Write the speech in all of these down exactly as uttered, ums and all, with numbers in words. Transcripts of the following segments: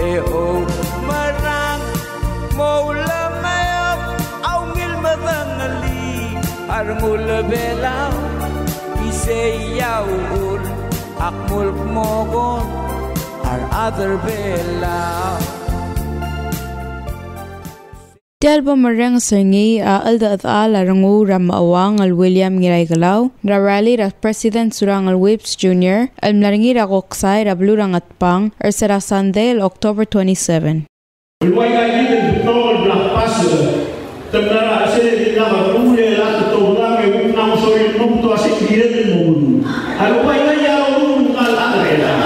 may o marang moula mayop au ngil madangali armula belaw isay yaul akmul mogon ar other belaw Dalba marang sangi a alda at ala rangu ram awang al William Ngiray Galaw, rarali ra President Surang al Whips Junior, al mlaringi ra koksay ra blurang at pang, ar sara Sunday, October twenty-seventh. Luay ka hindi betul berlapas, tentara saya di nama rumah lah betul lah, memang nama sorry nom tu asyik dia ni mohon. Luay ka ya orang kal ada lah.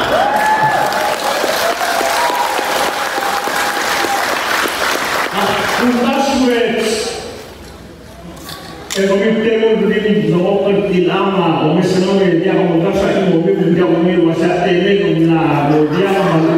E come tempo di dopo di lama come se non vediamo da sai come vediamo io ma se te ne non la vediamo ma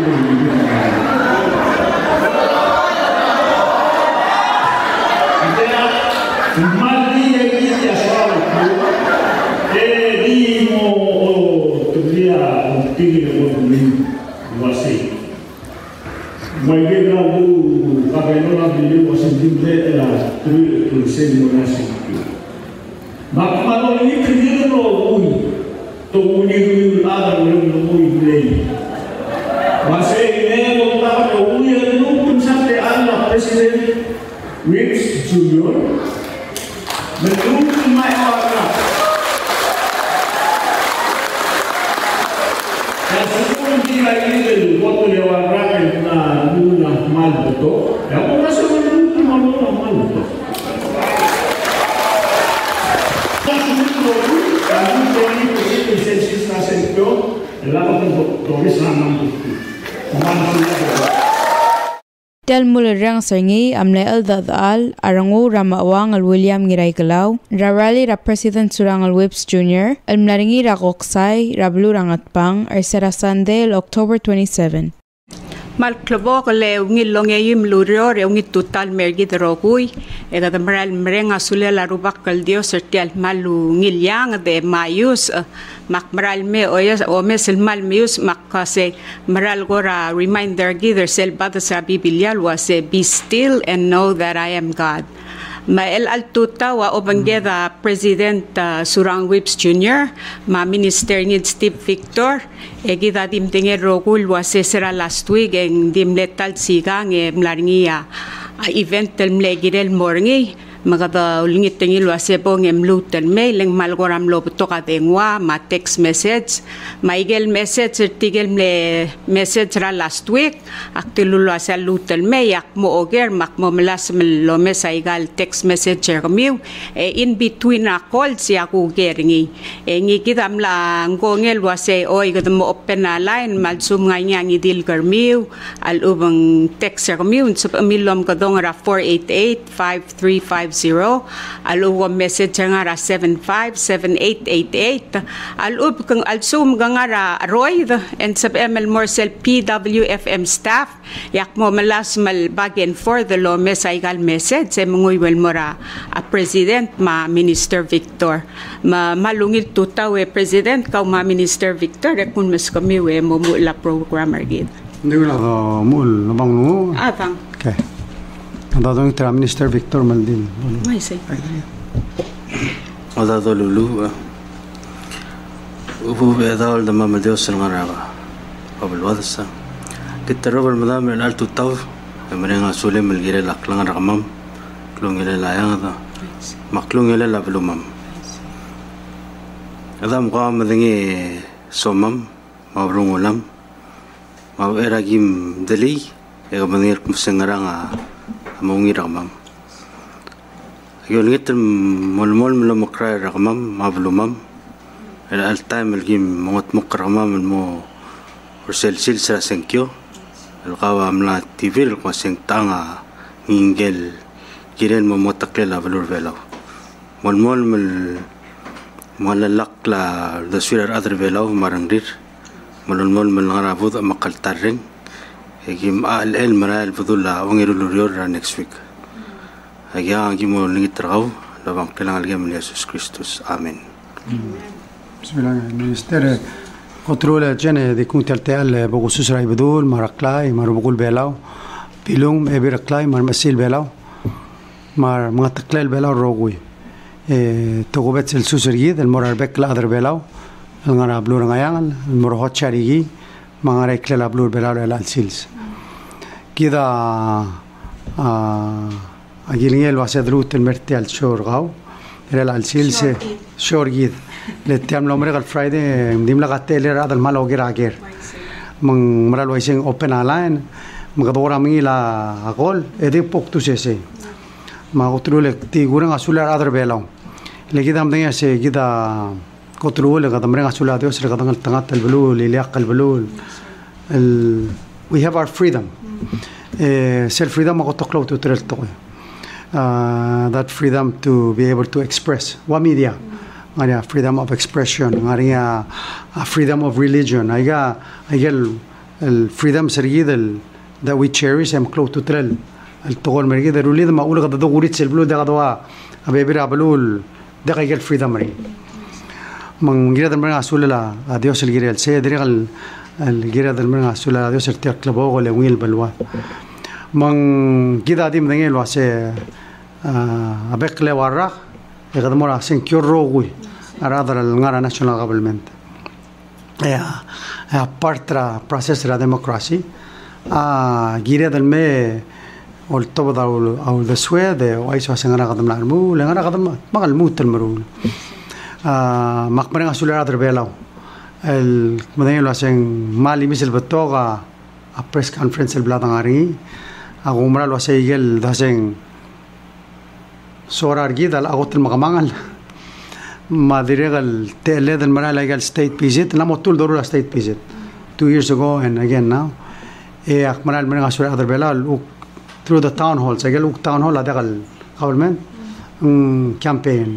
non mal di e di asfalto e di mo tu dia un tigre con lui quasi ma che da lu vabbè non la vedevo sentire la tu tu sei non la senti Mak malu ini kerja lo ui, tu ui ui ada ui ui ui. Masa ini kita ui itu pun sampai anak Presiden Whips Junior menurut mai orang. Dan sebelum kita ini waktu lewat rakyat na guna mal betul, ya pun masih menurut malu mal betul. Del mulerang sangi amle al dadal arangu ramawang al William Ngiray Galaw, rarali ra President Surang al Whips Junior, al mlaringi ra koksay ra blurang at pang, ar sara Sunday, October twenty-seventh. Mal klobo kale ngilong yim lurio re ngit total mergi derogui e kada maral mrenga sule la rubak kal dio sertial malu ngilyang de mayus mak maral me oyas o mesel mal mius mak kase maral gora reminder gider sel bad sa bibilial was be still and know that I am God. Ma el altuta wa obangeda President uh, Surang Whips Junior, ma Minister ni Steve Victor, e gida dim tinge rogul wa sesera last week eng dim letal sigang e mlaringia event tel mlegirel morngi magada ulingit tingil wa sebong em lutel mail eng malgoram lo toka dengwa ma text message ma igel message tigel mle message ra last week aktilul wa sa lutel mail yak mo oger mak mo melas lo mesa igal text message kamiu e in between a call si aku geringi e ngi kidam la ngongel wa se oy gada mo open na line mal sum ngay ngi dil kamiu al ubang text kamiu sub amilom kadong ra four eight eight five three five zero aluwa message nga ra seven five seven eight eight eight alub kang alsum nga ra Roy and sub M L Morsel P W F M staff yak mo malas mal bagen for the law mesaigal message sa mga wel mora a President ma Minister Victor ma malungil tutaw e President kaw ma Minister Victor e kun mas kami we mo mula programmer gid hindi ko na mul nabang mo atang okay. Ang dating Minister Victor Maldin. May say. Ada to lulu. Ubu beda al dama Dios ng araga. Pabulwadsa. Kita robal madam el alto taw. Merenga sule melgire laklang rakamam. Klungile layang da. Maklungile la blumam. Adam qam madingi somam. Mabrungulam. Maweragim dali. Ega manir kumsengaranga. Mungi ramam. Yung ngitim mulmul mula makray ramam mablumam. El al time el gim mungot mukramam mo ursel sil sa senkyo. El kawa amla T V el kwaseng tanga ingel giren mo motakle la valur velaw. Mulmul mul malalak la daswirar adr velaw marangrir. Mulmul mul ngarabud makaltarring. Higim al el maral budula wangirulurior next week. Hagya ang gimo lingitraw labang kilang algam ni Jesus Kristus. Amen. Bismillah. Minister controle gene di kunti altel bogo susrai bedul maraklai mar bogul belau pilung e biraklai mar masil belau mar mga taklel belau rogui e togobet sel susrigi del morar bek la adar belau el ngara blur ngayangal el mor hot charigi mga reklela blur belau el alsils kida a agilingel wasedrut el mertial shorgau el alsils shorgid le tiam lo mregal friday dim la gatel ra dal malo gira ager mang maral waising open line magadora mi la agol ede pok tu sese ma otrule ti gurang asula adar belau le gidam deng se gida kotrule gadam reng asula de osre gadam tangat al blul li yaqal blul el we have our freedom eh self freedom ma gotoklo tu trel to that freedom to be able to express wa media Maria freedom of expression, Maria freedom of religion. I got I get el freedom sergi del that we cherish. I'm close to trel. El togol mergi del ulid ma ula gada dogurit sel blue da gadwa abebira blul da I get freedom mari. Man gira del merga azul la adios el gira el se drigal el gira del merga azul la adios el tiak klabo le wil balwa. Man gida dim dengel wa se abek le warra gada mora sen kyorrogui rather el ngara national government ya a partra process la democracy a gira del me ol toba au de suede o aiso sengara gadam la mu le ngara gadam magal mutel marul a makmaren asula rather belau el modelo hacen mali misel betoga a press conference el bladangari a gumra lo hace el hacen sorar gida la agotel magamangal ma diregal tele del mara legal state visit la motul dorula state visit two years ago and again now e akmaral men asura other belal through the town halls agel uk town hall adagal government um, campaign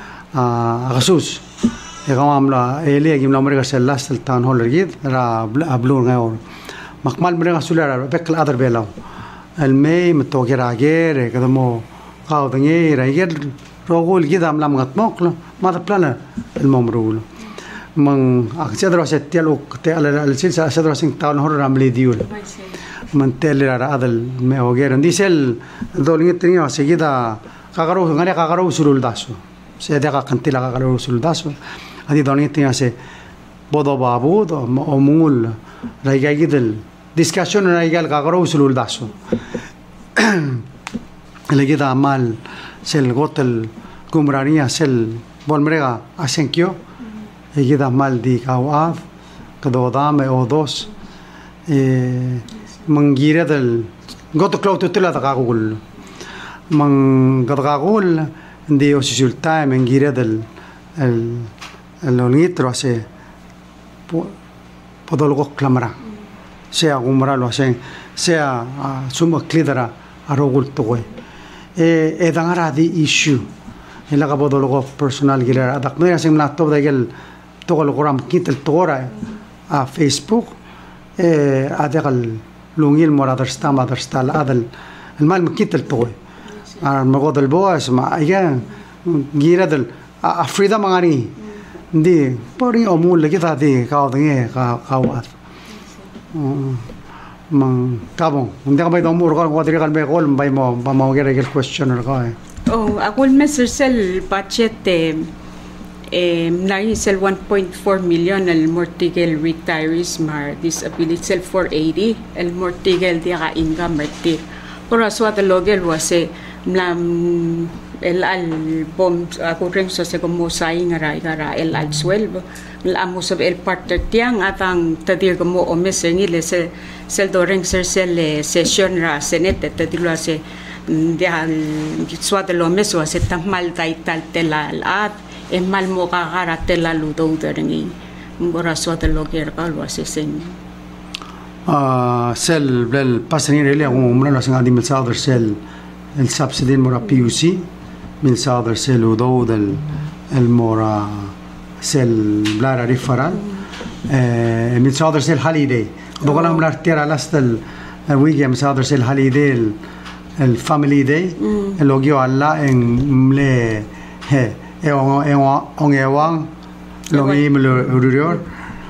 a gasus e gamamla ele gimla merga selas el town hall gid ra ablur ngaor makmal men asura bekal other belal el may metogira ager kadamo قاعد نيجي رايجر رجول كده عملا مغطمقلا ما تبلنا الممرول من أكثر دراسة تيالو تيال السلسلة أكثر دراسة تاون هور راملي ديول من تيال هذا المهوجر عندي سل دولين التانية سيجدا كاغرو غني كاغرو سلول داسو سيدا كانتيلا كاغرو سلول داسو هذه دولين التانية سي بدو بابود أمول رايجا كده discussion رايجا كاغرو سلول داسو le queda mal sel gotel cumbraría sel volmrega asenkio le queda mal di kawad kado dame o dos eh mangira del goto clouto tela da gagul man gadagul di osisulta mangira del el el onitro se podolgo clamara sea gumra lo hacen sea suma clidara arogul toy e e dangara di issue ela ka bodolo personal gira adak no yasim na to dagel to ko gram kitel tora a facebook e adagal lungil moradar sta madar sta adal el mal kitel toy ar magod el boas ma ya gira del a freedom ngani di pori omul le kita di ka dnge ka kawat mang kabong hindi ka ba itong muro ka kung katiri kalme ko bay mo ba mo kaya regel questioner ka eh oh ako messer sel budget eh eh nai sel one point four million el mortigel retirees mar disability sel four eighty el mortigel dia ka income merti por aso at logel wase mlam el al bom ako ring so se como sai ngara ngara el al twelve la amo sab el partner tiang atang tadir como o mesengi le se sel doreng ser sel session ra senete tadilo se dia swat lo meso se tamal dai tal telal at e mal mo kagara telalu do deringi ngora swat lo ger kalwa se sen ah sel bel pasani rele ako umra la singa di mil sadar sel el subsidy mora P U C mil sadar sel do del el mora sel blara rifaral eh mil sadar sel holiday dogola mra tira lastel wigi mil sadar sel holiday el family day el logio alla en mle he e on e on e wang longi mlo rurior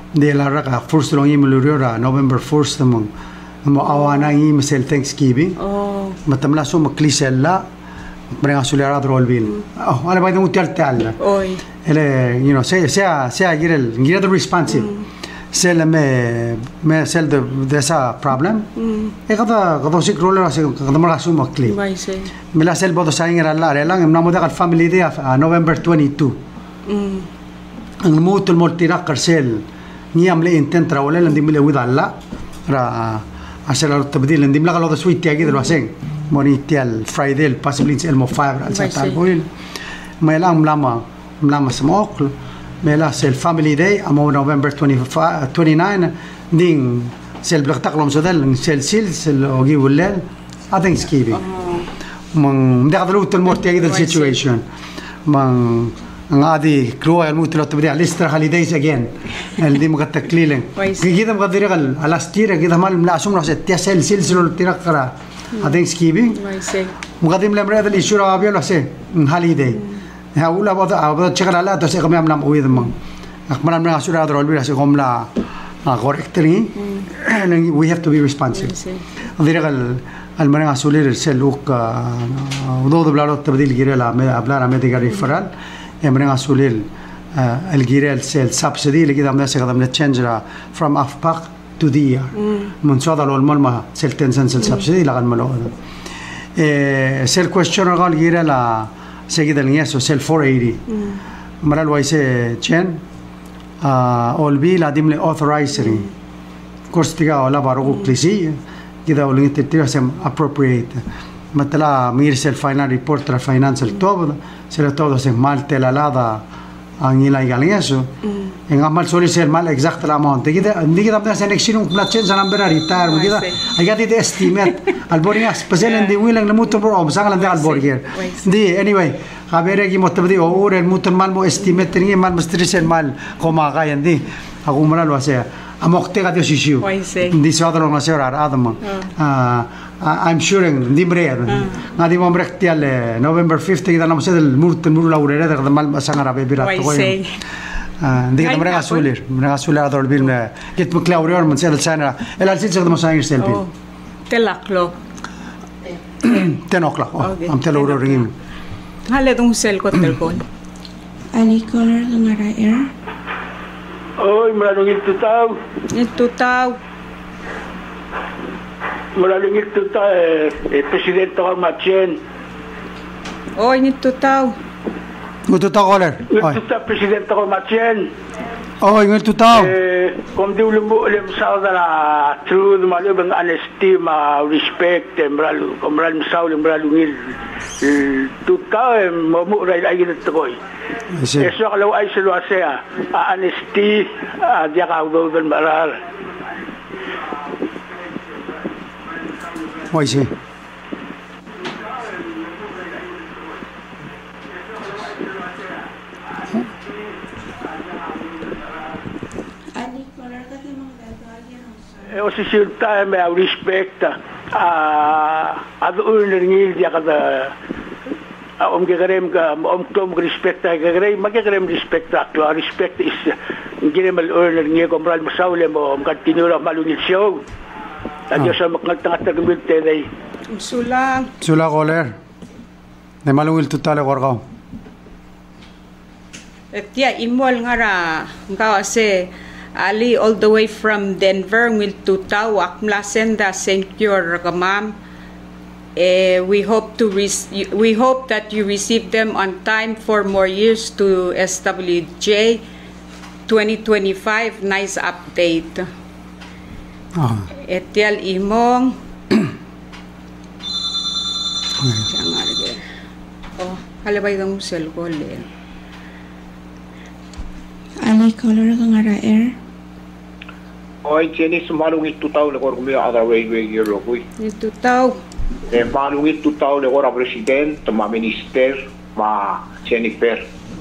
di lara ka first long im luriora November first mong mo awana im sel Thanksgiving Oh. matamla so maklisella brenga sulera drolbil oh ala ba dum tel tel Oi. ele you know se se se girel girel responsive se le me me sel de de esa problem e kada kada sik roller se kada mara su makli Vai sei. me la sel bodo saing era la lang em namo da family day November twenty-two Mm. ang mutul moltira karsel niyam le intentra wala landim le widalla ra asela tabdil landim la galo sweet ya gidro aseng moni tial friday possibly el mo five al Vai satal sì. boil me la mlama mlama smok me la sel family day amo November twenty-five twenty-nine ding sel blaqtak lom sodal sel sil sel ogi wulel a Thanksgiving mang ndaqdlu tul morti ya gidro Vai sì. situation mang ngadi كروه الموت لو تبدي على الاستر هوليديز اجين اللي مقد تكليلن كويس. كده مقدر قال على ستير كده مال لا سمنا ست سل سلسله ترقرا هذين سكيبين Vai sei. مقدم لمراد اللي شورا ابي ولا سي هوليدي هقول ابو ابو تشغل على تو سي كم لم قوي ذم اكمل من شورا درول بي سي كم لا correctly we have to be responsive Vai sei. غير قال المرأة سولير سلوك وضوض بلارو تبديل غير لا بلارا ميديكال ريفرال المرأة سولير الجيرال سيل سبسيدي اللي كده ماسك هذا من تشينجرا from أفباق to the year من صاد لو الملما سيل تنسن سيل سبسيدي لغن ملو سيل كويستشن قال غير لا سيجد النياسو سيل four eighty مرة الويسة تشين أول بي لا ديم لي authorizing كورس تيجا ولا باروكو كليسي كده ولين تتيرسم appropriate مثلا ميرسل فاينال ريبورت ترى فاينانشال توب سير todo se mal telalada angila igaliaso en amal soli ser mal exact la amount كده نيجي نبدا سنكشن وبلاتشين زنبر ريتاير كده اجاتي دي استيمات البوريا سبيشال دي ويلن نموت برو سانغلا دي البورجر دي اني خبرك متبدي اور الموت مال مو استيمات تني مال مستريسل مال كوما غاين دي اقوم مال واسيا اموختي دي شيشيو دي سوادر ما سيرار ادم I'm sure دي برير غادي مو بركتي على نوفمبر fifth كده انا مسد المورت المور لاوريرا ده مال سانغرا بيبيرات Vai sei. دي كده مرغا سولير مرغا سولير هذول بين جيت مكلاوريور من سيد السنه الى السيد ما ساير سيلبي Oh. Telaklo. ten o'clock Okay. am tell order ring Hale dong sel ko telkon. Ani color ng ara air. Oi, malalungit to tao. Ito tao. Malalungit to tao. Eh, presidente ko Matien. Oy, nito tao. nguto ta caller oi Ito ta presidente ko Matien. oi nguto ta Eh, kung di ulo mo ulim sa na truth, malo bang honesty, ma respect, eh, maral, kung maral misaw, malalungit. To tao, eh, mamuray ay ginito ko. Eh, so kalau ay silo asya, honesty, dia ka ulo maral. oi si Ani color ka di mga dadagyan. Eh, o si silta, may respect, ah, ado ulo ngil, dia ka om gagarem ka om tom respect ka gagarem magagarem respect to respect is ngire mal earner ngi ko mral masawle mo om continue ra malungit show adyo sa maknagtang tagabil tay Sula. sula caller de malungil total gorgao Etya imol nga ra. Ngawa se Ali all the way from Denver will to Tawak Mlasenda Secure Ragamam. Eh, we hope to re- we hope that you receive them on time for more years to S W J twenty twenty-five. Nice update. ah Etial imong. Jangan lagi. Oh, halabay kang sel ko le. Ani color ng ara air. Oi, Jenny, malungit tu tahu lekor kami ada way-way giro kui. Ito tao. Eh, malungit tu tahu lekor a president, ma minister, ma Jennifer.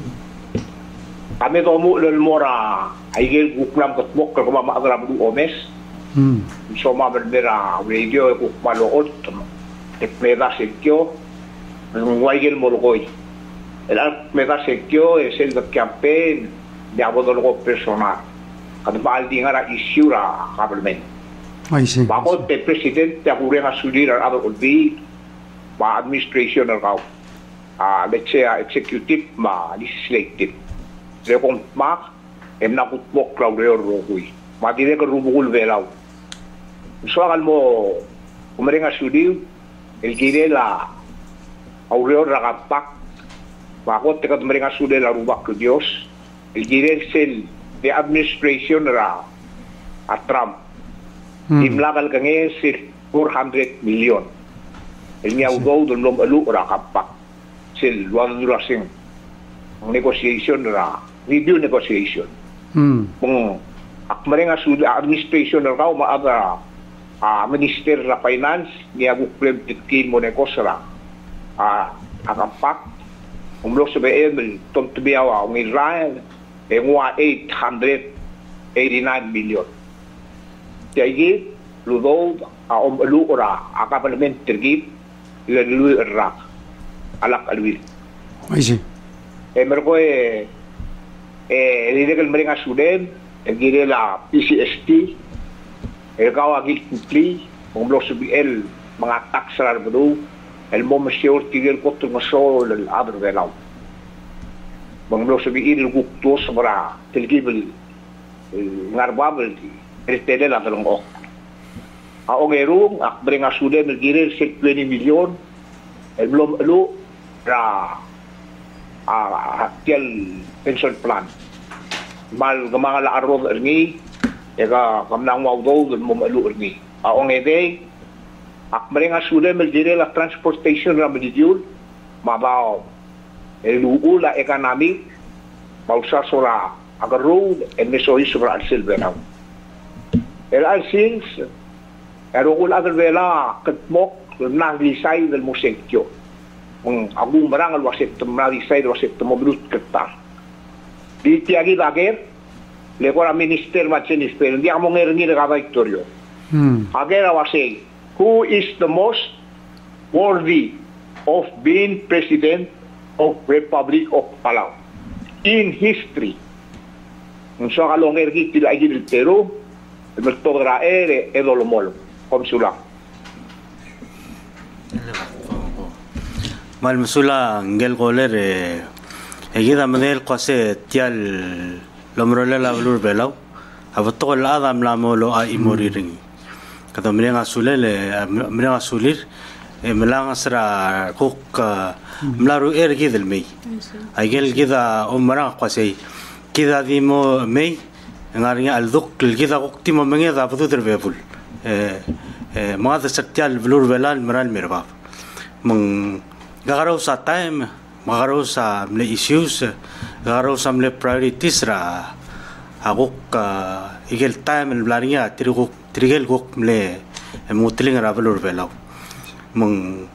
Kami tomu lelmora, aigel guklam ketbok kalau ma ada rabu omes. hmm So ma berbera radio guk malot, tek meda sekyo, waigel molokoi. El meda sekyo es el campaign de abodo personal. kada baal di nga ra issue ra government I see. bakot te president te kure nga sulir ar other would be ma administration ar kau ah let's say uh, executive ma legislative re kong mak em na kutbok raw re rogui ma dire ka rubul velaw so agal mo kumare nga sulir el gire la aureo ragapak bakot te ka kumare nga sulir la rubak ko Dios el gire sel the administration ra at Trump hmm. imlakal ka ngayon si four hundred million el niya ugaw doon lom alu ra kapak sil one racing negotiation ra review negotiation hmm. kung akmare nga sud administration ra ka maaga a minister ra finance niya guklem titkin mo negosra a akapak umlo sa B M tom tubiawa ng Israel e ngwa eight hundred eighty-nine million. Tiagi ludo a om alu ora a parliament tergip lalu rak alak alwil. I see. E merko e e legal meringa suden e gire la P C S T e kawa gil kupli umlo sa B L mga tax rar bedu el mo monsieur tigel kotto masol al adr velaw. Banglo sabi il gukto sabra telgibel ngarbabel retele la dalong ok a ongerum ak bringa sude mergire twenty million el blom lu ra a tel pension plan mal gamanga la arroz erni ega kamnang mawdo mo malu erni a ongede ak bringa sude mergire la transportation ra medidul mabaw el ula economic mausar sola agar road and mesoy sobre al silverau el al sins ero ula agar vela ketmok na lisay del musekyo ang agung barang al wasit na lisay del wasit mobrut ketar di tiagi dager le kora minister machenis pero di amo ngerni de victorio hmm agera wasay who is the most worthy of being president of Republic of Palau in history. Nung sa kalonger giti la igil Peru, mertogra ere edolomol komsula. Mal musula ngel goler e egida model kwase tial lomrole la blur belau abato la adam la molo a imoriring kada mrenga sulele mrenga sulir e melang asra kuk ملارو إير كذا المي أجل كذا أمرا قاسي كذا ذي مو مي نعرف الذوق كذا وقتي ما مني ذا بدو تربيبول ما هذا سكتيال بلور بلال مرال مرباب من غارو سا تايم غارو سا مل إيشيوس غارو سا مل priorities را أقوك إجل تايم البلاريا تريقوك تريقل قوك مل موتلين را بلور بلاو من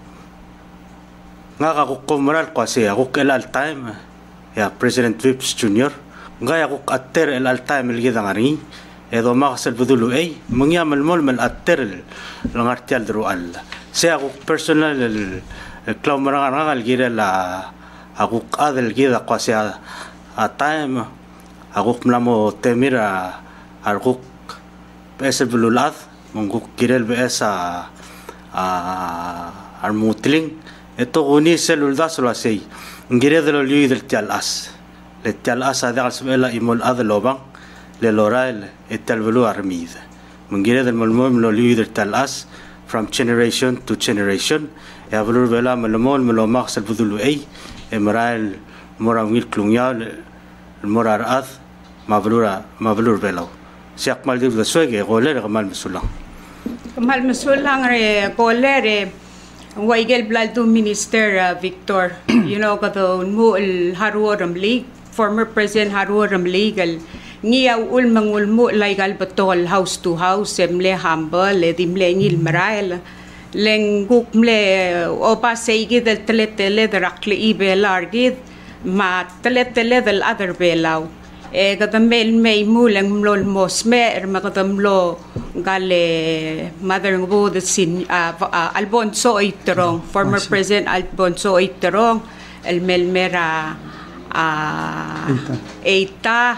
nga ako kumaral kasi ako el al time ya President Whips Junior nga ako atter el al time el gida ngari edo makasal budulu ay mangyam el mol mal atter lang artial dro al se ako personal el klaw marang nga al gira la ako adel gida kasi a time ako mlamo temira ako pesel bululat mongko kirel besa a armutling esto guni selulda solo así ngire de lo liu del tialas le tialas ada alsbela imol ad lobang le loral etal velu armida ngire del molmol lo liu del tialas from generation to generation ya velu vela molmol molo maxal budulu ay emral morangil klungya morar ad mablura mablur velo siak mal dir de suege goler mal mesulang mal mesulang re goler Waigel Blaldo Minister uh, Victor, you know, kato mo el Haruoram League, former President Haruoram League, ngiya ul mangul mo legal batol house to house, emle humble, edimle ngil marael, leng guk mle opa seigi del teletele del rakle ibe largid, ma teletele del other belaw. E kato mel may muleng mlol mosmer, ma kato mlo gale mother ngo the sin uh, uh, Alfonso Iterong, former oh, President Alfonso Iterong, el melmera uh, Eita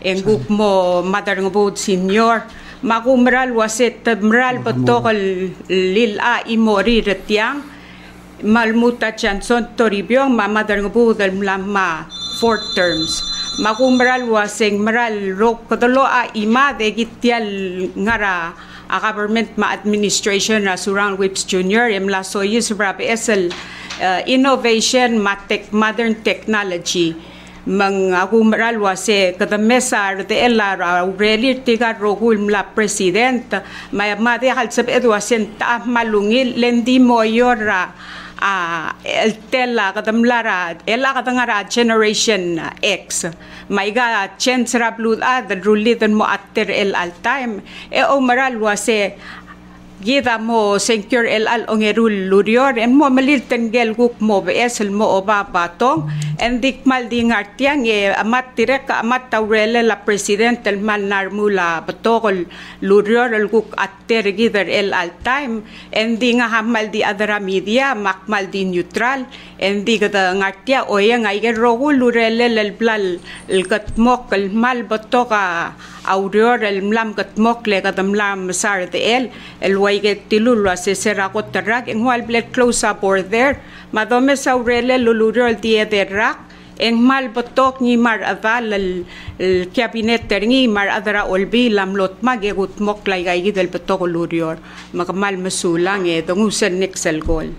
en guk mo Mother Ngubud Senior. Makumral waset mral batokal lil a imori retiang malmuta chanson toribyong ma Mother Ngubud lama four terms. Makumral waseng mral rok kadalo a ima de gitial ngara a government ma administration na surang Whips Junior emla soyis rap esel uh, innovation ma tech modern technology mang aku meral wase kada mesar de elara really tiga rogul mla president may made hal sab edwasen ta malungil lendi moyora a el tela kada mlara ela kada ngara generation X may ga chance rablud ad rulidan mo atter el al time e o meral wase gida mo secure el al ongerul lurior en mo malir tengel guk mo beesel mo oba batong en dik mal di ngartiang e amat direk amat taurele la president el man narmula batokol lurior el guk atter gider el al time en di nga hamal di adara media makmal di neutral en di gada ngartia oye ngai rogul lurele el blal el katmok el mal batoka aurior el mlam katmok le kadamlam sar de el el get tilulwa se serakot tarak en wal bled close up or there madome saurele lulurol die de rak en mal botok ni mar aval el cabinet terni mar adara olbi lamlot magegut moklay gay del botok lurior magmal masulang e dongusen nixel gol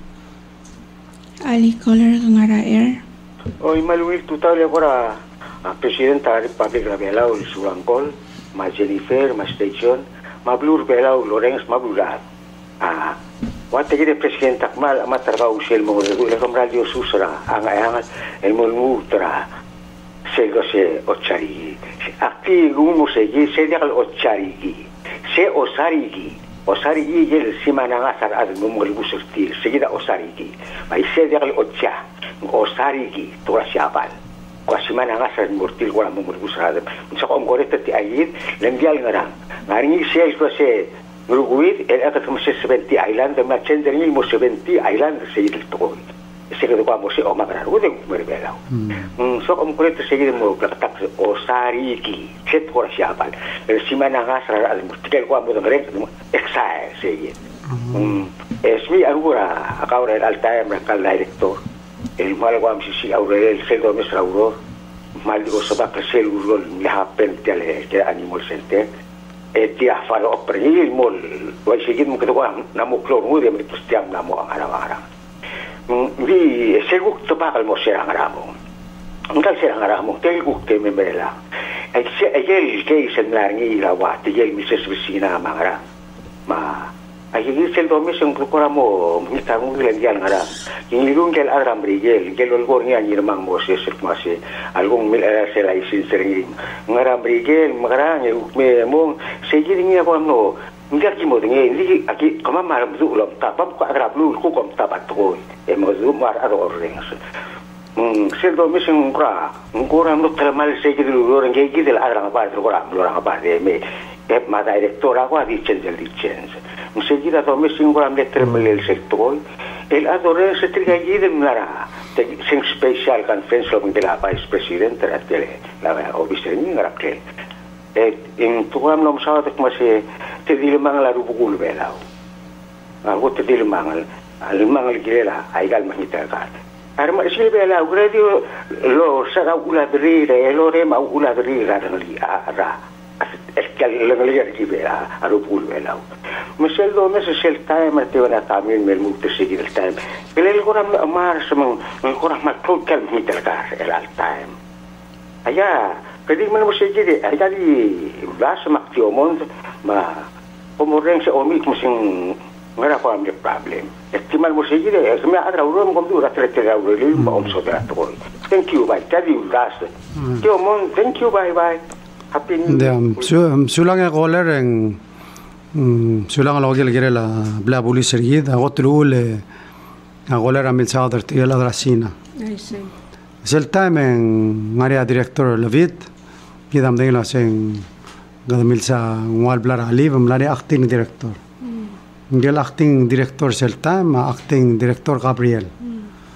Ali Color ngara air Oy maluil tutale agora a presidenta da Republic Rabelau Surancol ma Jennifer ma station ma blur belau Lorenz ma blurat ah wate gide presidenta mal amatarga usel mo de le com radio susra anga anga el molmutra se gose ochari akti gumo se gi se de ochari se osarigi osarigi gel simana ngasar ad gumo le busurti seguida osarigi mai se de ocha osarigi tora siapal quasi mana ngasar mortil wala mo busrada sa ko ngoreta ti ayid lendial ngarang ngaringi se se Uruguay el akat mo se seventy island ma chender ni mo seventy island se il to se que ko mo se o magara o de mo rebela mm so ko ngoreta se mo platak o sariki set por siapal el simana ngasar al mortil ko mo de exile se mm es mi agora acabra el alta me cal director el mal guam si si aurel el celdo mesra auror mal digo so va crecer urol la pente ale que animal center e ti a fare oprenil mol vai seguir mo que to na mo clor mo de me stiam na mo ara ara vi segu to pa al mo sera ara mo ngal sera ara mo tel gu te me bela e se e el che se na ni la wa te el mi se vicina mangara ma Aquí el domingo un poco ramo kita mungkin dia ngara. Ini lung gel aram brigel, gel olgor ni anjir mang moses masih algung mil era selai sering ngara brigel ngara ni me mong sejir ni apa no. Ndak ki mo dengi ni aki kama mar zu lom ta pam ko agra blu ku kom ta bat ko. E mo zu mar aro rengas. Hmm, sel domingo un kra, un kora no termal sejir lu orang gel gel agra ba tro kora, lu orang ba de me. E ma directora qua dice del licenza. Seguida tome singolam lettere mele il sector el adore se trigagli del mara sen special conference of the vice president la tele la o biseni ngara ke e in tuam nom sa te kuma se te dile mangala rubugul belao algo te dile mangal al mangal gilela ai gal mahita ka arma se belao radio lo sa ula drire lo re ma ula drire li ara es que le le que vera a rubugul belao Michelle do mes el time te van a también me mucho seguir el time pero el gora mar se me el gora mal total mi telgar el al time allá pedí me no seguir allá di vas ma tio mond ma como rense o mi como sin ngara ko am problem estimal mo seguir es me adra urom com dura tre tre euro li ma on so da to thank you bye tadi last tio mond thank you bye bye happy new year sulang goler en sulang lo gel gerela bla buli sergid agotlu le agoler amil sader ti la drasina ai sì sel time en área director levit gidam de la sen gadamil sa wal blar ali bamlari acting director gel acting director sel time acting director Gabriel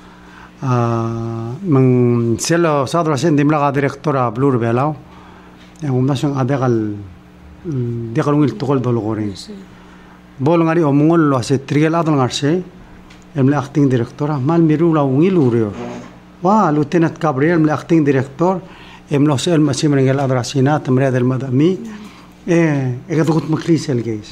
ah man sel sadra sen dimla directora blur belao yang umnas yung adekal dekalungil tukol dologoring bol ngari omungol lo ase trigal adol ngarse emle acting director mal miru la ungil urio wa lieutenant gabriel emle acting director emlo sel masim rengel adrasina tamre del madami eh egadukut maklis el guys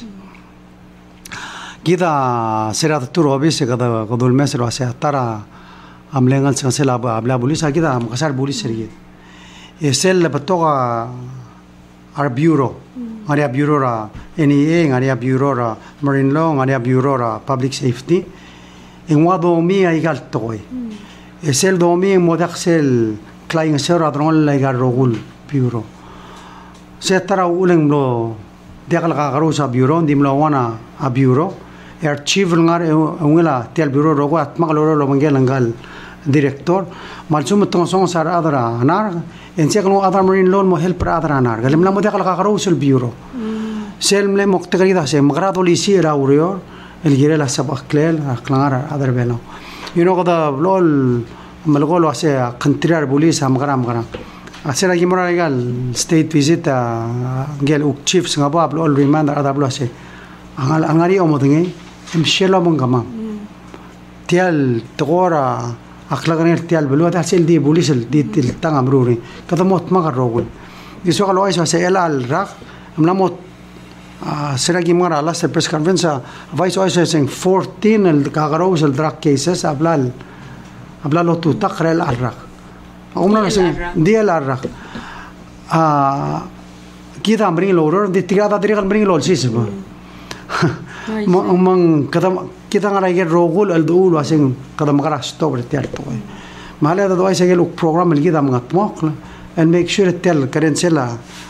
kita serat tur obis kada kodul mesro ase tara amlengal sela abla bulis kita makasar bulis sergit esel batoga our bureau area bureau ra N E A area bureau ra marine law area bureau ra public safety en wado mi ay gal toy esel do mi modaxel klaing sera drone la gar rogul bureau se tara uleng lo dekal ka garusa bureau dim lo wana a bureau archive ngar ungela tel bureau rogo at magloro lo mangel ngal director malsum tong song sar adra anar en sekno adra marine law mo help adra anar galim la mo dekal ka garusa bureau sel mle moktegrida se magrado lisi era urior el gire la sabaklel aklangar adar belo you know kada lol malgolo ase country police amgara amgara asera gimora legal state visit gel uk chiefs ngaba lol remind ada blo ase angal angari omodnge imshelo mongama tial tgora aklaganir tial belo da sel di police di tang amruri kada mot magarogul iso kalo aiso ase el al rak amlamot sera gimora la se press conference vice oiso saying fourteen el kagaros el drug cases ablal ablalo tu takra el arrak umna saying dia el arrak ah kita amring loror di tirada diri kan amring lol sisma mang kada kita ngarai ge rogul el dul wasing kada makara stop retiar to mala da doy segel program el kita mangatmok and make sure tel karensela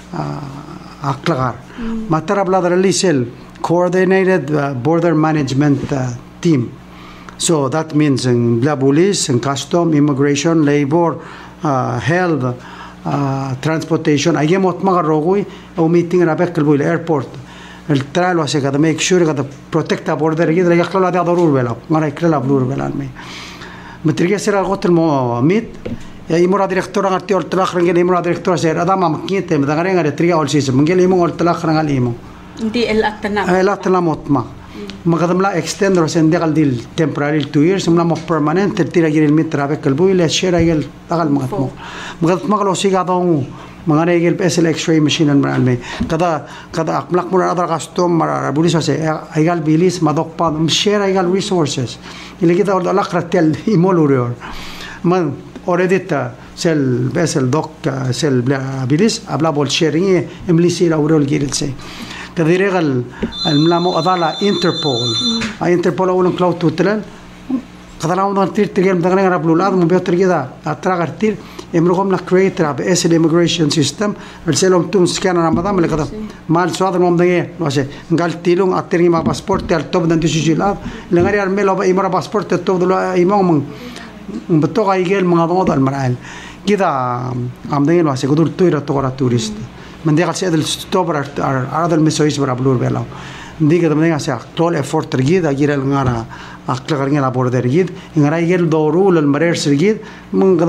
aklagar matara bladar lisel coordinated uh, border management uh, team so that means in uh, police and custom immigration labor uh, health uh, transportation ayemot magarogui o meeting rabek kelbul airport el trail wase kada make sure kada protect the border gidra yakla da darur bela ngara ikla blur bela me matriga sera gotel mo mit ya imura directora ngati ol tlakh ngel imura directora ser adama makite medangare ngare triga ol sis mangel imo ol tlakh ngal imo di el atna el atna motma magadam la extend ro sen degal dil temporary two years mna mo permanent tira gir el mitra be kelbu ile shera gel tagal magatmo magat magalo siga dong mangare gel pesel x-ray machine an malme kada kada akmlak mura adar custom mara bulis ase aigal bilis madok pa shera aigal resources ile kita ol alakra tel imolurior man already ta sel besel doc sel bilis habla bol sharing emlisi la urol giritse kadiregal almlamo adala interpol a interpol ulun cloud tutel kadana un tir tigel dagana rablulad mo beotre gida atragartir emrogom la creator ab es immigration system el selom tum scan na madam le kada mal swad mom dage no se ngal tilung atirgi ma passport al top dan tisujilad le ngari al melo ba imara passport top do imong betul kayak mga modal maral kita amdengin wase kudur tuira tokora turist mendia kasi adel stop ar adel mesois berablur belau ndi kita mendia kasi actual effort tergid agir el ngara akla karnya labor tergid ngara igel doru el marer sergid mengkata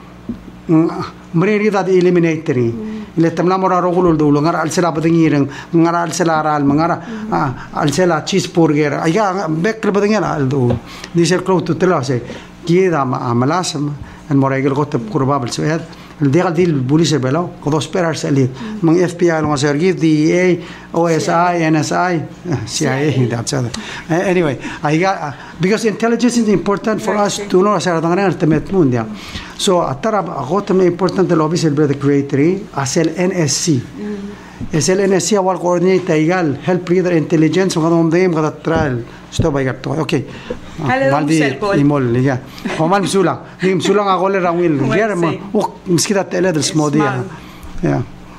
marer kita di eliminatory ile tamla mora rogul dulu ngara al sela badengireng ngara al sela aral ngara al sela cheeseburger aya bek badengir al do di sel cloud to telase كده عملاس المراجع الغوت بقرباب السويد الديال دي البوليس بلاو قدوس بيرس اللي من اف بي اي المسيرجي دي اي او اس اي ان اس اي سي اي that's it anyway I got because intelligence is important for us to know asar dangana temet mundia so atara غوت من important the office el brother creatory asel N S C es el N S C awal coordinate igual help reader intelligence وغادهم دايم غادا ترال stop ay gato okay maldi imol ya o mal msula ni msula nga gole rawil ger ma o miskida tele del smodia ya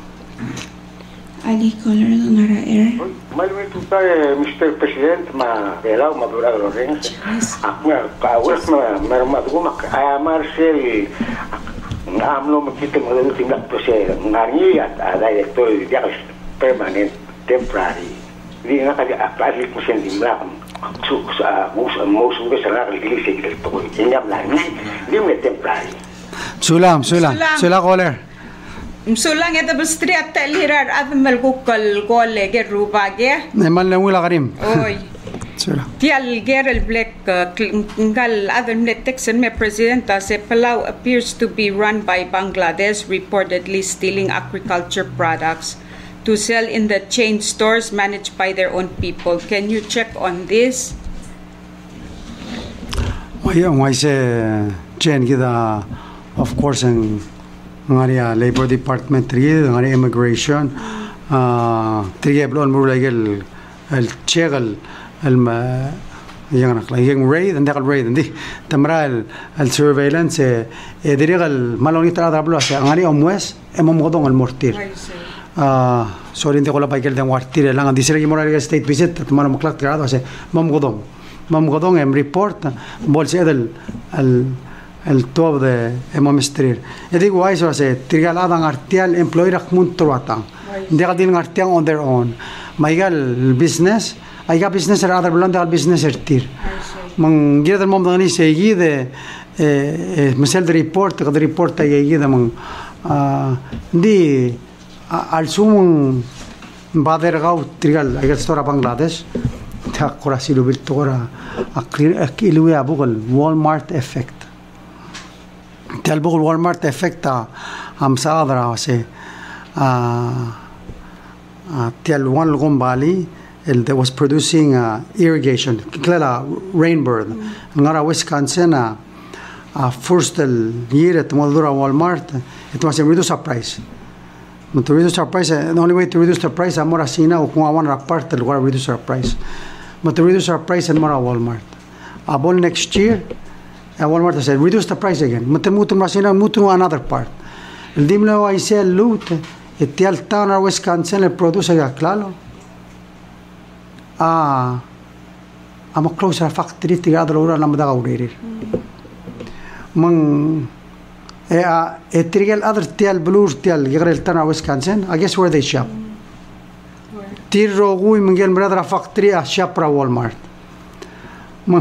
ali color ngara air malwe tuta mister president ma belao ma dura lorenz akma kawes ma ma ma duma ay marcel amlo makita mo dito tingak to siya ngani at director dia permanent temporary di nga kaya apali mo siya dimla su sa mus mus mus sa la iglesia que to inyam la ni ni me temporary sulam sulam sula caller Msulang ito bastri at talirar at malgukal gole ge rubage. Neman lang wala karim. Oy. Sura. Tial Gerel Black ngal other Texan me presidenta se Palau appears to be run by Bangladesh, reportedly stealing agriculture products to sell in the chain stores managed by their own people. Can you check on this? Why why say chain kita of course ang ngari labor department ri ngari immigration ah tiye blon muragel el chegal الم yang nak yang raid and degal raid ndi tamra el surveillance edirigal maloni tra dablo asa ngari omwes emom godong el mortir ah sorry ndi kola paigel den wartir lang disere ki moral state visit tamara maklak tirado asa mom godong mom godong em report bolse del el el top de emom strir edigo wise asa tirgal adan artial employer akmun trwatan degal din artian on their own maigal business I got business or other blonde business ertir. Man gira del mom dani seguide eh mesel de report de report ay gida man di al sum bader gau trigal ay stora Bangladesh ta korasi lo bil tora akilu ya bugol Walmart effect. Tal bugol Walmart effect am sadra se ah tal wan lgom bali and that was producing uh, irrigation klela rainbird ngara Wisconsin uh, uh, first year at Moldura Walmart it was a reduce the price but to reduce the price uh, the only way to reduce the price amor asina o kung awan rapart the lugar reduce the price but to reduce the price and more Walmart abol next year uh, Walmart said reduce the price again but mutu asina mutu another part el dimlo I sell loot et tial town Wisconsin le produce ga claro ah amo close factory tiga adro na madaga urir man e a e trigal other tial blue tial gigrel tana Wisconsin I guess where they shop tirro gui mingel brother factory a shop ra Walmart ma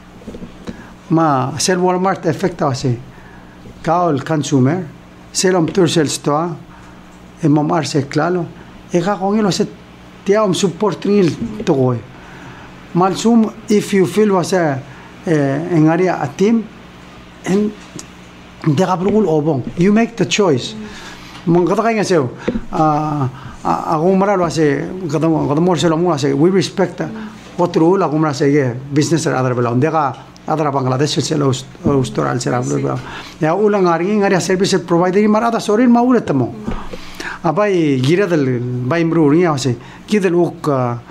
ma sel Walmart effect ase kaol consumer selom tursel sto e mom arse claro e ga con ilo se tiam supporting to go malsum if you feel was a en area a team and de gabrul obon you make the choice mon gata kay ngaseo a a gumara lo ase gata gata mor se lo mo ase we respect what rule la gumara se business other bela ndega adra Bangladesh se lo storal se la ya ulang ari ngari service provider marada sorin maure tamo abai gira del bai mruri ase kidel uk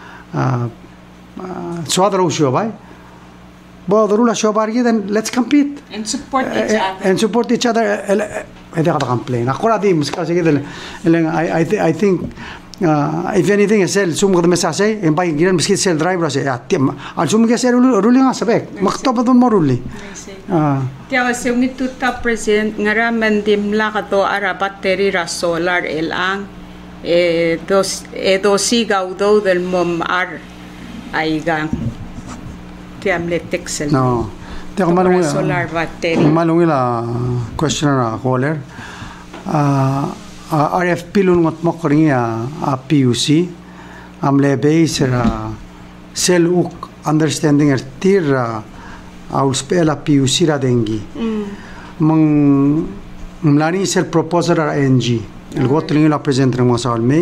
swadra usho bai bodrula shobar then let's compete and support each other and support each other هذا قد complain akora di muska se kidel I I think uh, if anything is sell sum qad mesase en bai gira miskit sell driver se atim al sum ke sell ruling asabek maktaba don moruli ah tiaw se ungi tuta president ngara mendim la kato ara battery ra solar elang e dos e dosi gaudo del mom ar aigang tiam le texel no tiaw malung solar battery malung la questioner caller ah R F P lun ngot mokring ya a P U C am le base ra sel uk understanding er tir au spela P U C ra dengi mang mlani sel proposal ra N G el gotling la presenter mo salme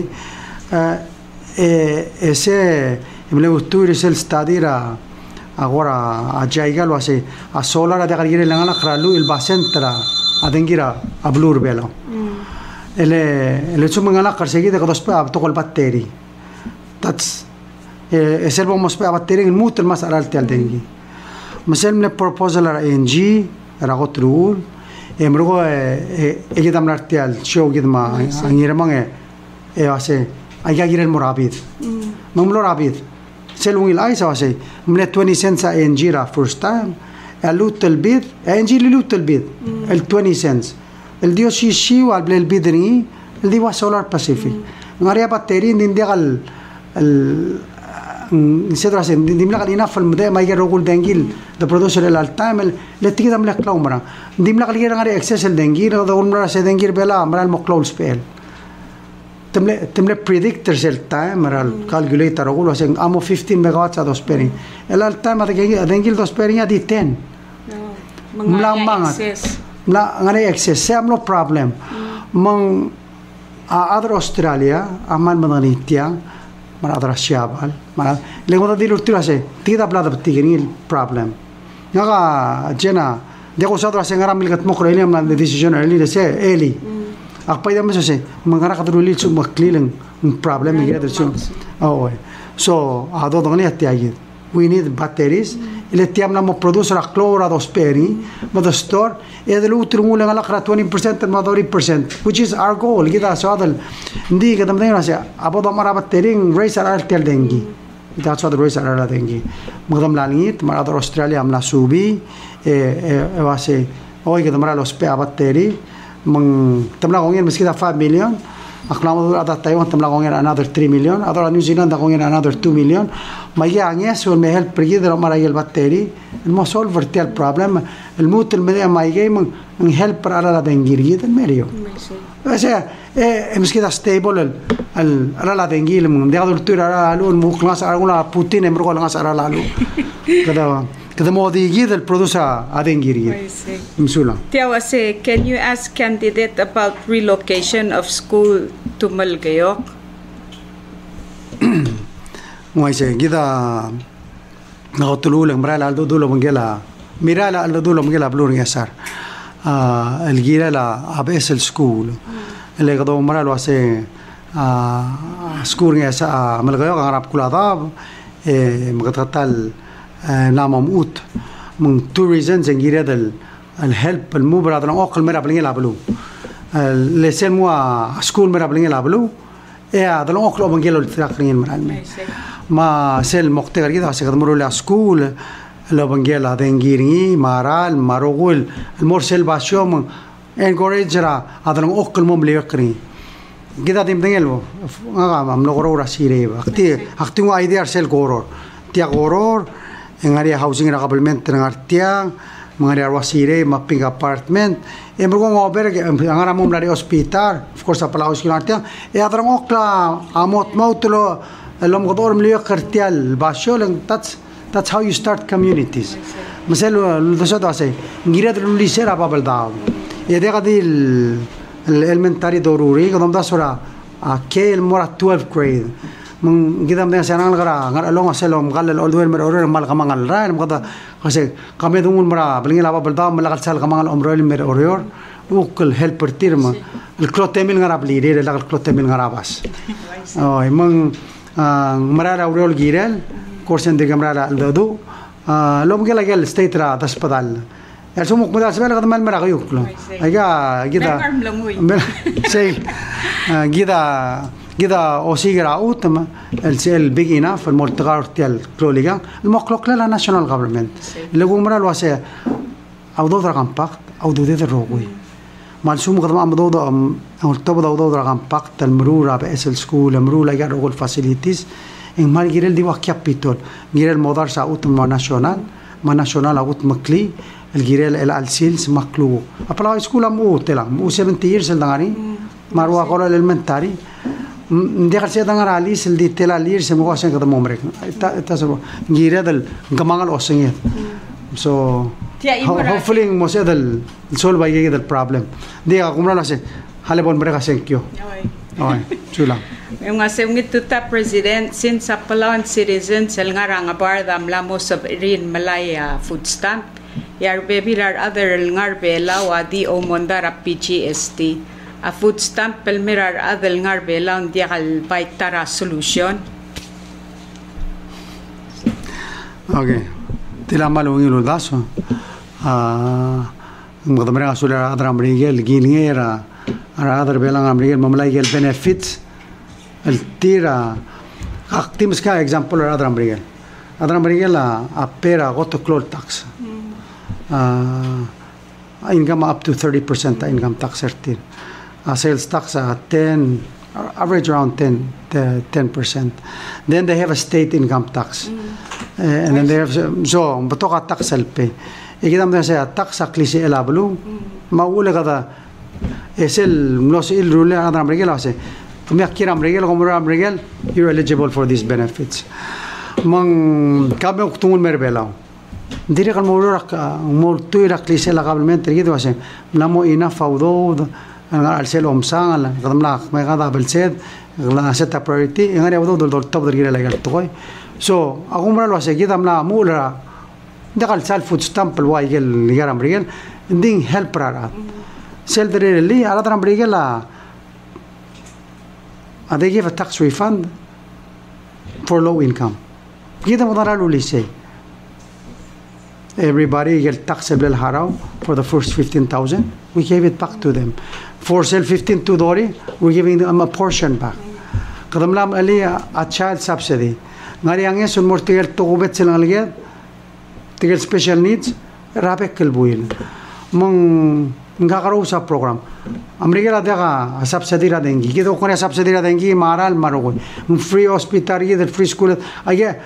e ese mle utur sel study ra agora a jaiga lo ase a solar da gargire langana khralu il basentra adengira a blur belo ele ele sum ngala karsegi de dos pa to kol batteri that's e servo mo spa batteri il mut el mas alti al dengi مثلا من proposal را N G را gotrul emrugo e e dam nartial show gid ma angirmang e ase aya girel morabid mamlo rabid selung il aisa ase mle twenty cents a N G ra first time a little bit N G little bit el twenty cents el dio si si wal blel bidni el di wa solar pacific ngaria batteri din digal el نسيت راسي دي ملقى لينا في المدا ما يجي رجول دنجيل ده برودوسر الالتام اللي تيجي ده ملقى لهم مرة دي ملقى لينا غير اكسس الدنجيل ده اول مرة سيدنجيل بلا مرة المقلول سبيل temle temle predictor sel time maral calculator ko lo sing amo fifteen megawatts ados pering elal time at gengi adengil dos pering adi ten mlang mangat mla ngane excess sam no problem mang other Australia aman mananitia mar other siabal mar lengo da dilur tirase tida plata tigil problem ngaga jena de ko sadra sengara milgat mokro eliam na decision early de se eli akpai dam se mangara kadruli chu maklilang problem ngi der chu oh so ado dongni atiagi we need batteries ile tiam na mo produce ra chlora dos peri mo the store e del utru mula ngala kra twenty percent ma thirty percent which is our goal gida so adal ndi gadam dai rasa abo do mara battering race ar tel dengi that's what the race ar dengi magdam lalingit mara do Australia amla subi e e wase oi gadam mara los pe batteri mang tamla ngien miskida five million aklamo ada Taiwan tamla ngien another three million adora New Zealand da ngien another two million mai ange so me help pergidro mara el batteri el mo solver tel problem el mut el media mai game en help para la dengirgit el medio o sea eh miskida stable el al ala la dengil mun de adultura ala lu mu class alguna putin emro la ngas ala lu kada kada mo digid el produce a dengirgit msula Tiawa say, can you ask candidate about relocation of school to Malgayok? Ngoy se gida nakatulul ang marala aldo dulo manggela mirala aldo dulo manggela blur ngasar ah el gira la abes el school el gado maralo ase ah school ngasa Malgayok ang arap kulada eh magatatal namam ut mung two reasons ang gira del el help el mubra dan okal mera blingela blu le sen mo school mera blingela blu e dan oklo manggelo trakrin maralme ma sel moktegar gida se kadmuru la school lo bangela dengiringi maral marogul el morsel bashom encourage ra adan okul mom lekri gida dim dengelo ngaga am logoro ra sireba akti akti wa idea sel goror tia goror en area housing development ng artiang mga wasire mapping apartment e mo ngo ber ang ara mom la hospital of course apala hospital artiang e adan okla amot mautulo لهم قدور مليو كرتيال باشول that's that's how you start communities مثلا لدسات واسي غيرت لولي سيرا بابل داو يدي غادي الالمنتاري ضروري قدام داسورا كي المورا twelfth grade من قدام ده سنان غرا غرا لون اسلم قال الاولدوين مرور مال غمال راي مقدا قسي قامي دون مرا بلغي لا بابل داو ملغ سال غمال امرول مرور وكل هيلبر تيرما الكلوتيمين غرا بليري لا الكلوتيمين غرا باس اي من مرارا اورول غيرل كورسن دي مرارا الدو لوم جلا جل ستيترا دسبدال السموك مدار سبل قد مال مرا يوكلو ايغا غيدا سي غيدا غيدا اوسيغرا اوتما السيل بيجينا في الملتقى تاع كلوليغا المقلق لا ناشونال غفرمنت اللي هو مرا الواسع او دو درغام باكت او دو دي الروغوي مالسوم قدام ام دو دو ام تبو دو دو درغام باكت المرورا باسل سكول المرورا يا روغول فاسيليتيز en mal girel di wa capitol girel modar sa ut ma national ma national ut makli el girel el alsils maklu apala school am utela mu seventy years el dangari marwa ko elementary ndi kharse dangara alis el di tela lir se mo asen kada momrek ta ta so girel gamangal osenge so hopefully mo se del solve ay del problem di akumra la se hale bon breka senkyo oi chula yung nga sewngit tuta president since sa Palawan citizens el nga rang abar dam lamo sa rin malaya food stamp yar bebilar other el ngar bela wa di o mondara P G S T a food stamp el mirar other ngar bela un dia kal baitara solution. Okay tila malo ngilo daso ah magdamra asula adram rigel ginera ara other bela ngam rigel mamlay gel benefits el tira actims ka example adram brigel adram brigel a pera goto clor tax uh, income up to thirty percent income tax thirteen uh, sales tax at ten average around ten percent then they have a state income tax mm. uh, and then they have so batoka tax elpe ikidam da sa tax aklisi elablu maule kada esel mlos il rule adram brigel ase Kumiyak kiram regel, kumuram regel, you're eligible for these benefits. Mang kami uktungun merbelaw. Dire kan mo rak mo tuirak lise la kabelmente gitu ase. Namo ina faudo ang alsel omsang ala kadam la may kada belsed la seta priority ngari awdo dol dol top dire la gal toy. So ako mura lo ase gidam la mula dakal sal food stamp el waigel ligaram regel ding help rara. Sel dire li ala tram regel la Uh, they give a tax refund for low income. Kita mo naralo say everybody get taxable haraw for the first fifteen thousand. We gave it back to them. For sell fifteen to Dori, we're giving them a portion back. Kadam lam ali a child subsidy. Ngari ang yesun mo tigel tukubet silang aligid, tigel special needs, rapek kelbuil. Mong ngakaro sa program. Amerika la deka subsidy ra dengi. Kita ko na subsidy ra dengi maral marogoy. Free hospitality, the free school. Aya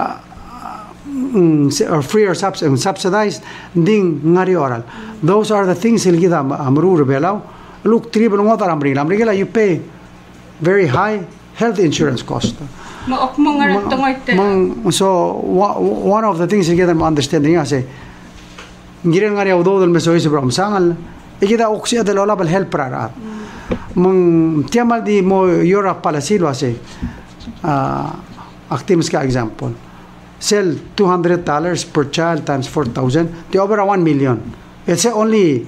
or free or subsidized ding ngari oral. Those are the things il kita amru rebelaw. Look triple ngotar Amerika. Amerika you pay very high health insurance cost. Maok mo nga tungoy. So one of the things il kita understanding ase ngiren ngari awdo dal mesoy sa bram sangal ikita oksiya del ola bal help rara mang tiamal di mo Europe palasilo ase uh, actims ka example sell two hundred dollars per child times four thousand the over one million it's only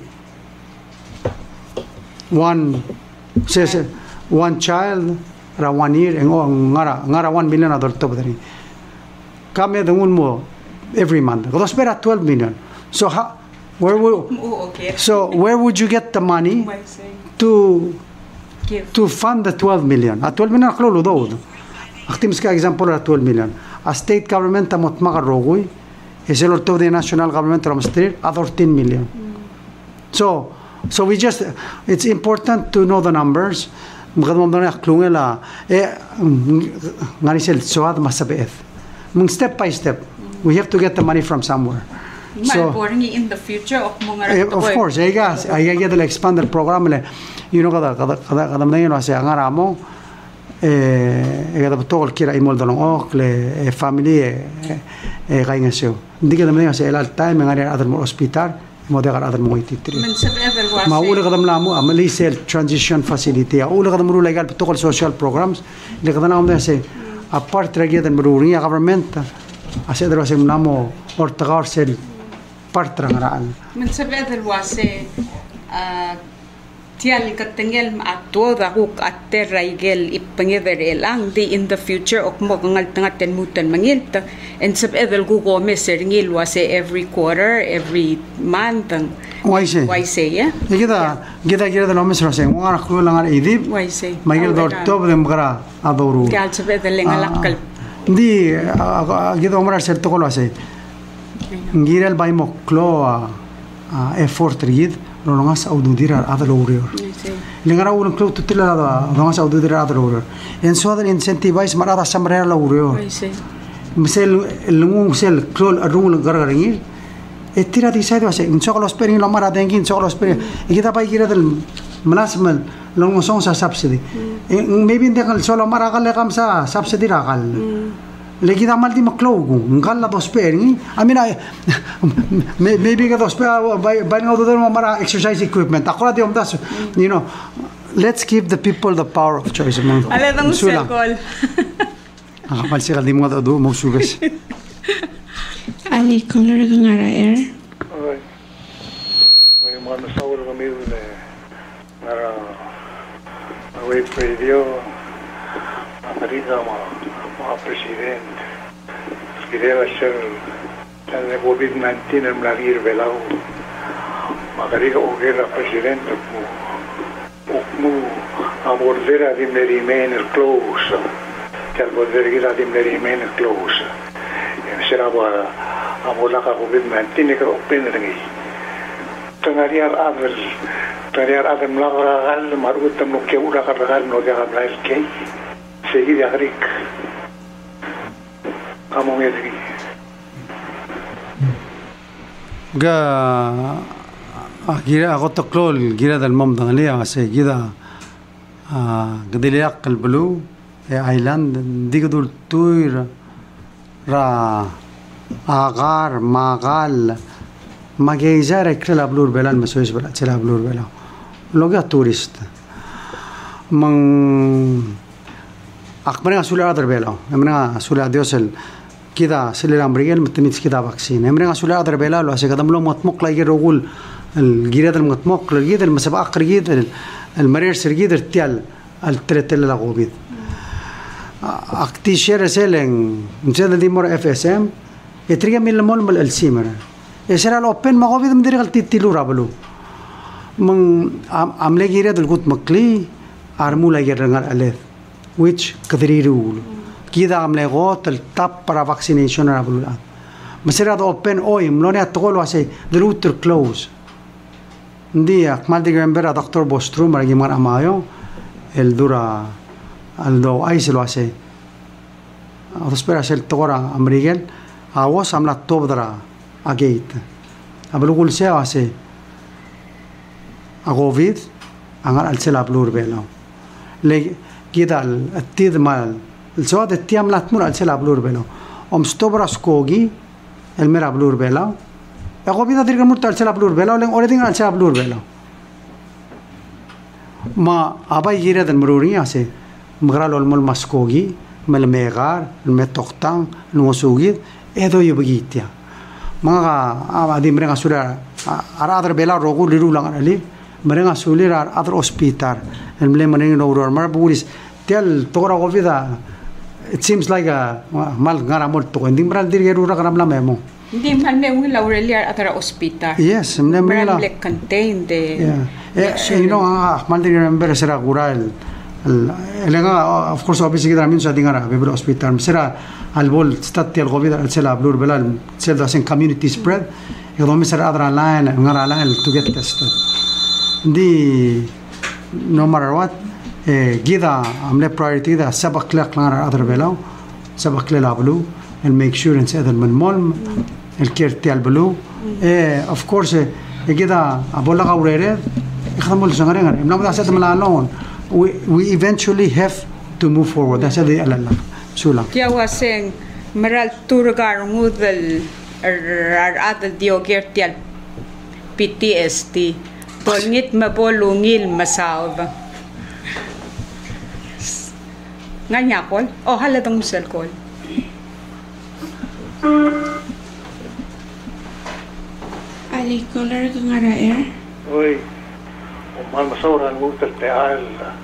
one says one child ra one year and ngara ngara one million adult to badani kame dungun mo every month ko spera twelve million. So how, where would oh, okay. So where would you get the money to Give. to fund the twelve million? A twelve million aklo do. Actims ka example at twelve million. A state government amot magarogoy is el to the national government from state at fourteen million. Mm. So so we just it's important to know the numbers. Magdamom na klungela eh ngani sel soad masabeet. Mung step by step we have to get the money from somewhere. So, in the future of mga of course, I guess I get the expanded program le you know kada kada kada kada na yun asa ngara mo eh kada tol kira imol dolong ok le family eh kay ngasyo hindi kada na asa el time ngari other mo hospital mo de other mo ititri maula kada na mo amali cell transition facility ula kada mo legal tol social programs le kada na mo asa apart ragi den ruling government asa dero asa namo ortagar sel partrangran men sabi adal wase tial katengel atto da huk atter raigel ipangederelang di in the future ok mo ngal tangaten mutan mangilta and sabi adal ko go meser ngil wase every quarter every month why say why say yeah kita kita kita da nomes rose ngara khulu langar idib why say magil dor tob dem gara adoru gal sabi adal ngalakal di kita omra serto ko wase ngiral bay mo klo effort rid no ngas aududira adalo urior lingara un klo tutila da ngas aududira adalo urior en so other incentivize marada samrera la urior misel lungu sel klo arung gargaringil etira disaido ase in chokolo spering la mara dengin chokolo spering ikita bay gira del manasmal lungu song sa subsidy maybe ndekal solo mara kal kam sa subsidy rakal lagi dah maldi maklogo ngal la dos pering I mean I maybe ka dos pa by by ngado do mara exercise equipment akora di omdas you know let's give the people the power of choice mo ala dang circle akapal sila di mo do mo sugas ali color ngara air oi oi mano saur kami de ngara away radio Amerika ma ma presidente quería ser el COVID nineteen en la guerra velao magariga o guerra presidente o mu abordera di merimen el close que al volver gira di merimen el close será para aborda ka COVID nineteen que open ringi tengariar adel tengariar adel melagal marutam no que ura cargar no ya hablar que seguir a Rick among edri ga gira ako to klol gira dal mom dangalia ase gira قدلياق البلو ايلاند ديك دول توير را اغار ماغال ما جيزار كلا بلور بلان مسويس بلا تلا بلور بلا لوجا توريست من أخبرنا سولة أدر بلا أمنا سولة ديوسل كذا سلة أمريكا متميز كذا فاكسين أمنا سولة أدر بلا لو أسيك دم لو مطمق لا يجرؤول الجيرة المطمق الجيرة المسبق الجيرة المرير سرجيرة تيال الترتل لاغوبيد أكتشير سيلين مثل دي مر إف إس إم يترجع من المول من السيمر يصير على أوبن ما غوبيد مدري قال تيلو رابلو من عملة جيرة دلقوت مكلي أرمولا يرجع عليه which كثيرول كذا عملة غوت التاب para vaccination رابلو مسير على أوبن أوي ملوني أتقول واسي دلوتر كلوز دي أكمل دي جنبرا دكتور بوسترو مرجع مر أمايو الدورا الدو أي سلواسي أتوسبر أشيل تورا أمريكان أواس عملة توبدرا أجيت أبلغول سيا واسي أغوفيد أنغار ألسل أبلور بيناو لي كده التيد مال السواد التيام لا تمر ألسل أبلور بيناو أم ستوبرا سكوجي المر أبلور بيناو أغوفيد أدري كم مرت ألسل أبلور بيناو لين أوريدين ألسل أبلور بيناو ما أباي جيرة المروري أسي مغرال المول مسكوجي مال ميغار المتوختان الموسوجي إهدو يبغيتيا ما أدي مرينا سورة أرادر بيلا روغو ليرو لانغالي مرينا سولير أدر أوسبيتار الملي مرينا نورور مر بوليس تيال تورا غوفيدا it seems like a mal ngara mol to hindi maral dir geru ra karam la memo hindi man me ung laurelia atara hospital yes mne mela le contain de yeah you know mal dir remember sera gural elenga of course obviously kidra min sa dingara bebel hospital sera al bol stati al govida al sela blur belal sel da sen community spread e do mi sera adra line ngara line to get tested di no matter what gida amle priority da sabak lak ngara adra belaw sabak le lablu and make sure and said من مول الكيرتي البلو of course gida abola gaurere خدموا السنغرين امنا بدا سد ملالون we we eventually have to move forward that's the alala sula kia waseng meral turgar ngudel ar adel diogertial P T S D bolngit mabolungil masaw nganya kol oh halatong sel kol ali kolar ngara er oi ومال مصورة الموت التعال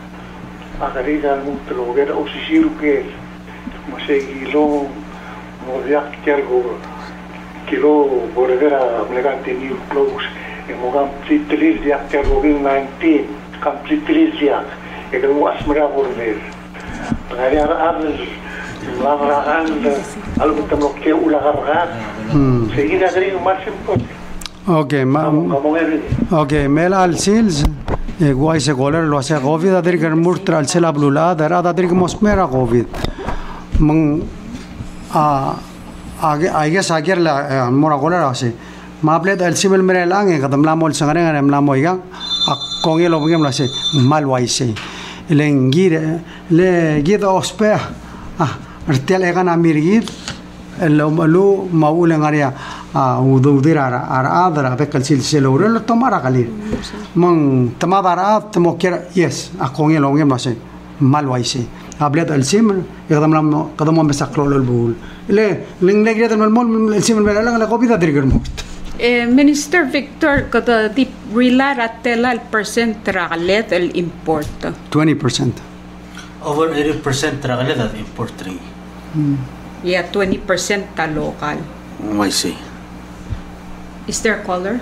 أغريزة الموت الوغيرة أو سيسيرو كيل مسيجي لون موضيق تيالغو كيلو بورغيرة ملغان تنيو كلوس المغان بليتريز دياك تيالغو بين ناينتين كان بليتريز دياك يقلو أسمرا بورغير غاري أرغل مغان ألغو تملوكي أولا غرغان سيجي أغريزة مارشن بوت okay ma okay mel al sales guay se goler lo hace covid adir gar murtra al sela blula dar adir mosmera covid mang a age I guess ager la mora goler ase maplet al simel mere lang e kadam la mol sangare ngam la moiga a konge lo bgem la se mal waise lengire le gida ospe ah artel egan amirgid lo malu maul ngaria ودودير على على أدرى بكل سلسلة ولا تمارا قليل من تمارا تموكر يس أقوى لونج ماشي مال وايسي أبلاد السيم يقدم لهم قدمهم بسكرول البول ليه لين نجد من المول السيم من لا لا قبيضة درجة موت Minister Victor kada di rila ratela el percent ragalet el import twenty percent over eighty percent ragalet el import ring yeah twenty percent ta local I see. Is there a caller?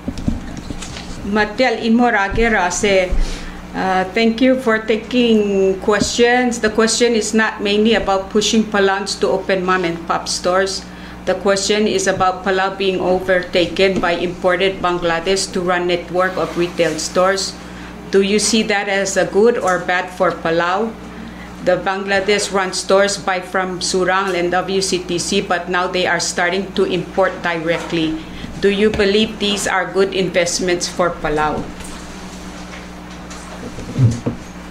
Matel Imoragera say, uh, thank you for taking questions. The question is not mainly about pushing Palauans to open mom and pop stores. The question is about Palau being overtaken by imported Bangladesh to run network of retail stores. Do you see that as a good or bad for Palau? The Bangladesh run stores buy from Surang and W C T C, but now they are starting to import directly. Do you believe these are good investments for Palau?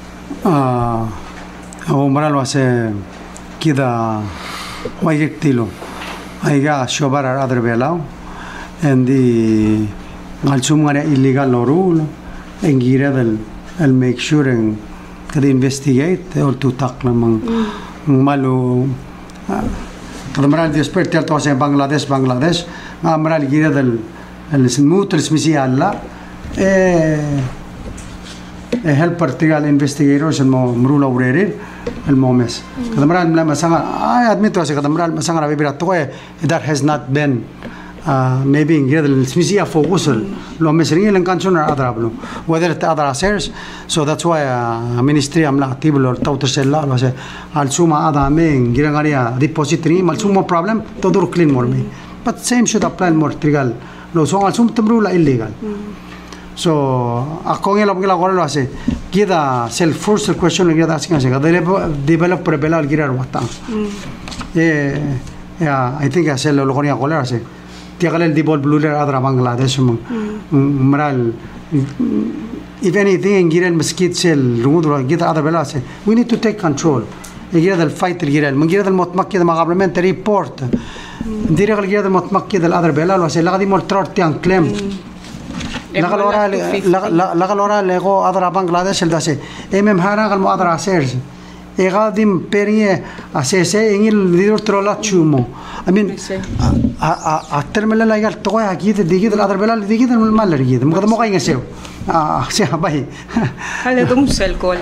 Ah, ako maral wase kita wajik tilo. Aiga shobar ar other belau, and the alsum ngare illegal no rule, and gira del el make sure and can investigate or to tackle mang malu. Kada maral di expert tel to se Bangladesh Bangladesh, nga maral gira del el smooth el smisi alla e e helper trial investigators el mo mrula urerir el momes. Kada maral mla masanga I admit to se kada maral masanga rabi birat to that has not been uh, maybe gira del smisi a focus lo mesring el kanchon adrablo whether it other affairs, so that's why uh, ministry amla tiblo tauter sella lo se al suma ada men gira ngaria depository mal suma problem to dur clean more me, but same should apply more trial lo so al sum temrula illegal. So ako ngela pagila ko lo ase kita self first question kita asking ase kada develop prebela gira wata eh yeah I think ase lo ko niya ko lo ase tiagal el dibol blue adra Bangladesh mo maral if anything gira el mesquite sel rumudro kita other bela ase we need to take control gira del fight gira el gira del motmakki ma government report dire gira del motmakki del other bela lo ase la di moltrar tian claim la galora la galora lego adra Bangladesh el dase emem hara gal mo adra asers e gadim perie asese en el dior trola chumo I mean a a termela la gal to aquí de digi del adra bela digi del mal ri mo mo kay ngaseo ah se bay hale dum sel kol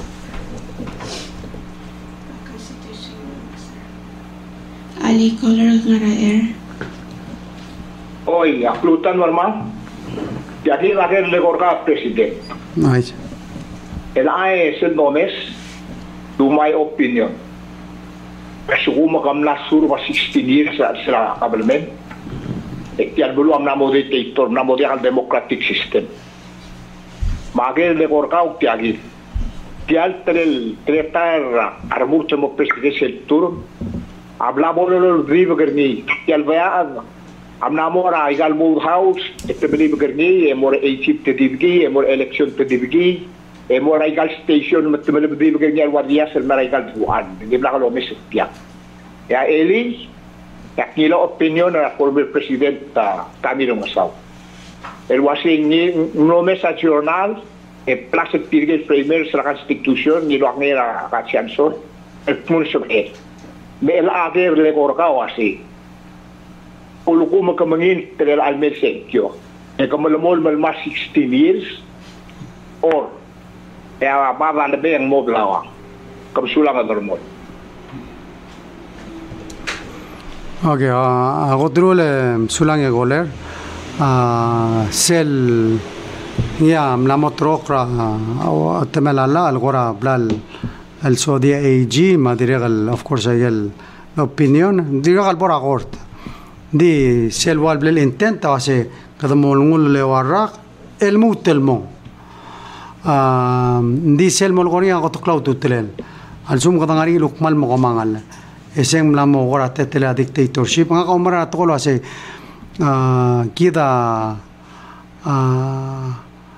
Ali color ngara air Oi, aklutan normal. Jadi lahir legorga presiden. Nice. El I es el nomes, to my opinion. Presuguma kam nasur was sixteen years sa government. Ektial bulu am namo dictator, namo al democratic system. Magel legorga uktiagi. Tial trel tretar armur temo presidensial turn. Hablamos de los vivos gerni. Tial vea am namora igal mood house este believe gerni e more Egypt te divgi e more election te divgi e more igal station met believe gerni al wardia sel mara igal buan di bla lo mestia ya eli ya kilo opinion na former president Camilo Masao el wasing ni no message journal e place pirge primer la constitution ni lo ngera ka chanson el punso e me el ager le gorgao así Ulu ko makamangin tel almer sekyo. E kamalmol mal mas sixteen years or e baba na beng moblawa. Kam sulang agarmol. Okay, ako drole sulang e goler. Ah sel ya mlamotrokra o temelala algora blal el Saudia A G ma diregal of course el opinion diregal por agort. Di sel wal blel intent ase kada mo ngul le warak el mutelmo ah di sel mo goni ko to cloud tutelen al sum kada ngari lukmal mo kamangal esem la mo gora tetela dictatorship nga ko mara to lo ase ah kida ah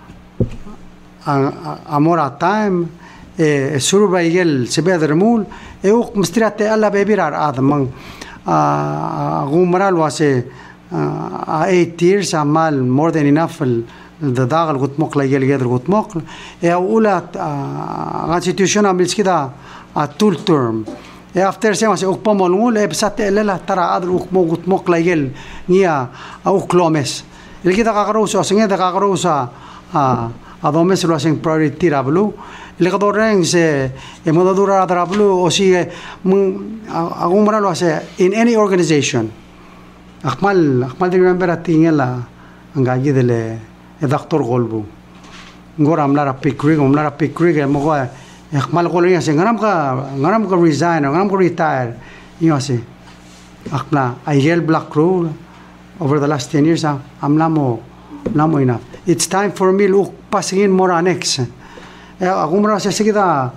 amora time e surbaigel sebedermul e ok mistrate alla bebirar adamang Gumaral was a uh, eight years amal more than enough the dagal gut mok la yel yeder gut mok e ula constitution amils kida a full term e after se mas ok pomol ngul e besate lela tara adul ok mo gut mok la yel nia au klomes el kida kakarusa singe da kakarusa a adomes lo hacen priority rablu le kadoreng se e modo dura rablu o si agumara lo hace in any organization akmal akmal de member atingela angaji dele e doctor golbu ngora amlara pikrig amlara pikrig mo ko akmal ko le se ngaram ka ngaram ka resign ngaram ko retire yo se akla ayel black rule over the last ten years amla mo namo enough it's time for me look passing in more annex agumara se seguida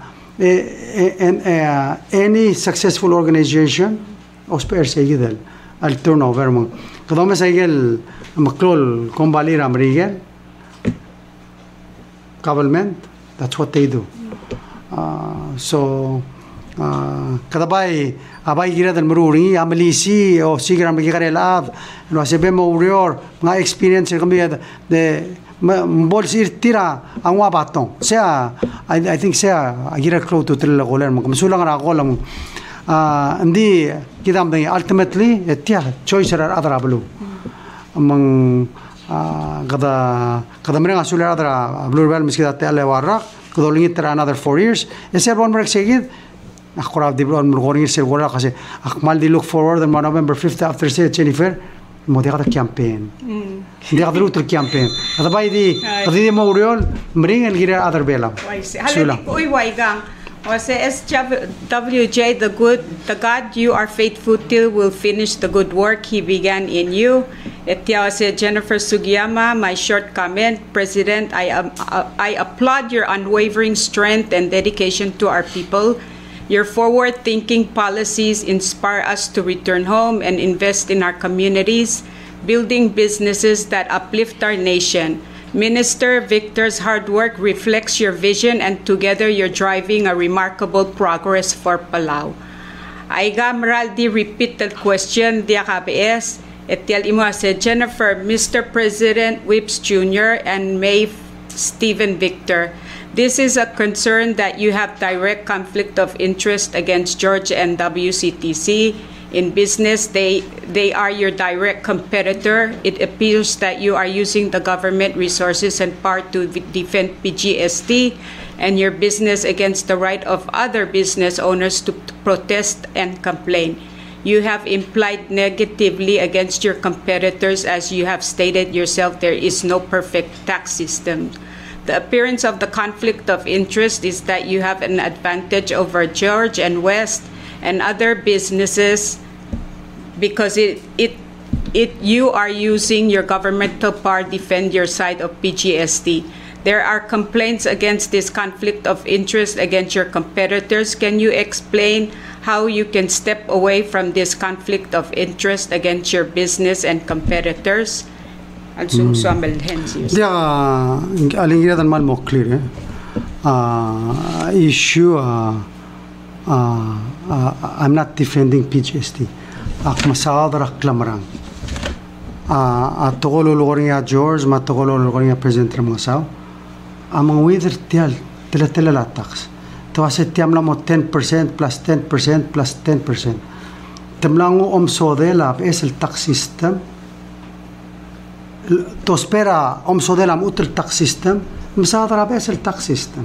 any successful organization osper seguida al turnover mo kada me seguel maklol kombalir amrigel government that's what they do uh, so uh, kadabay abay gira dan maruringi amalisi o sigira magikarelad no sebe mo urior nga experience kami de mbol sir tira ang wabatong siya I, I think siya agira close to trilla golan mo kamsulang ra ko lang uh, hindi kita mdang ultimately etya choice ra adra blu amang uh, kada kada menang asul adra blue bell miskita tele warak kodolingit tra another four years ese bon break segid akurab di bron morgoring sir gora kasi akmal di look forward on November fifth after say Jennifer mo di kada campaign hindi kada lutur campaign kada bay di kada di mo uriol mring el gira other bela sula oi waigang was S W J the good the God you are faithful till will finish the good work he began in you. Etya was Jennifer Sugiyama, my short comment, President, I um, uh, I applaud your unwavering strength and dedication to our people. Your forward-thinking policies inspire us to return home and invest in our communities, building businesses that uplift our nation. Minister Victor's hard work reflects your vision, and together you're driving a remarkable progress for Palau. Aiga Meraldi repeated question dia K B S. Etial imo said Jennifer, Mister President Whips Junior and May Stephen Victor. This is a concern that you have direct conflict of interest against George and W C T C. In business, they they are your direct competitor. It appears that you are using the government resources and power to defend P G S T and your business against the right of other business owners to, to protest and complain. You have implied negatively against your competitors, as you have stated yourself, there is no perfect tax system. The appearance of the conflict of interest is that you have an advantage over George and West and other businesses because it it it you are using your governmental power to defend your side of P G S T. There are complaints against this conflict of interest against your competitors. Can you explain how you can step away from this conflict of interest against your business and competitors? Also, so dia alingira dan mal mo clear uh, issue uh, uh, uh, I'm not defending P G S T. Ak masadar aklamrang. Uh, at togolo logoringa George, mat togolo logoringa President Ramonsaw. Amang wither tial tila tila la tax. To ase tiam la mo ten percent plus ten percent plus ten percent. Temlango om sodela es el tax system. To spera om sodela am utel tax system. Masadar es el tax system.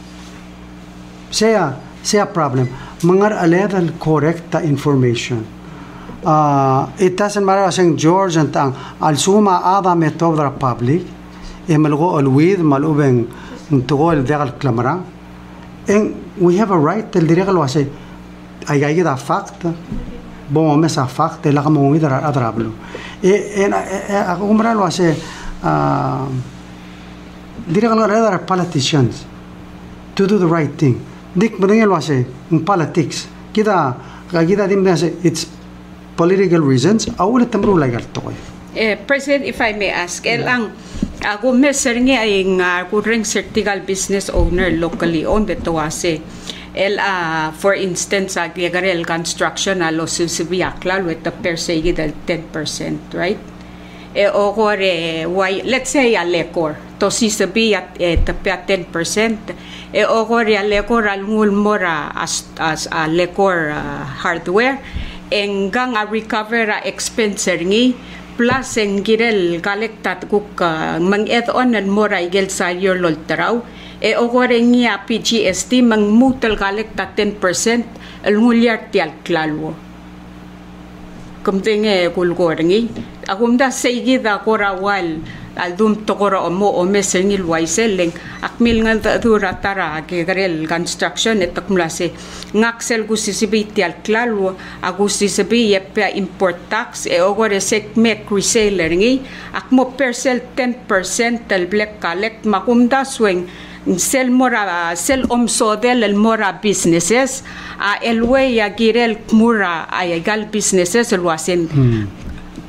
Sea sea problem. Mangar aleda correcta information. Uh, it doesn't matter saying George and tang al suma ada metob the public e malgo al with malubeng tugo el degal clamara and we have a right tel diregal wa say ay ay da fact bon mesa fact la kamo with adrablo e en a kumra lo say uh diregal rather politicians to do the right thing dik madengel wa say in politics kita kita dim say it's political reasons awul tamro lagal to eh President, if I may ask el ang ako meser nga ay nga kureng certical business owner locally owned to ase el uh, for instance ag yagarel construction alo sibiyakla with the per se del ten percent, right? E o kore why let's say a lekor to si sabi at eh, tapya ten percent e o kore a lekor al ngulmora as as a lekor uh, hardware enggang a recover a expenser ngi plus ang girel galektat kuk uh, mang et on and more igel sa your loltaraw e o gore ngi a P G S T mang mutal galektat ten percent el ngulyar tial klalwo kumtenge kulgor ngi akumda seigida korawal aldum tokora omo o mesengil waiseleng akmil nga dura tara gerel construction etakmlase ngaksel gusisibiti al klalo agusisabi yepa import tax e ogore sek mek reseller ngi akmo persel ten percent tel black collect makumda swing sel mora sel omsodel el mora businesses a elwe ya girel mura ay gal businesses el wasen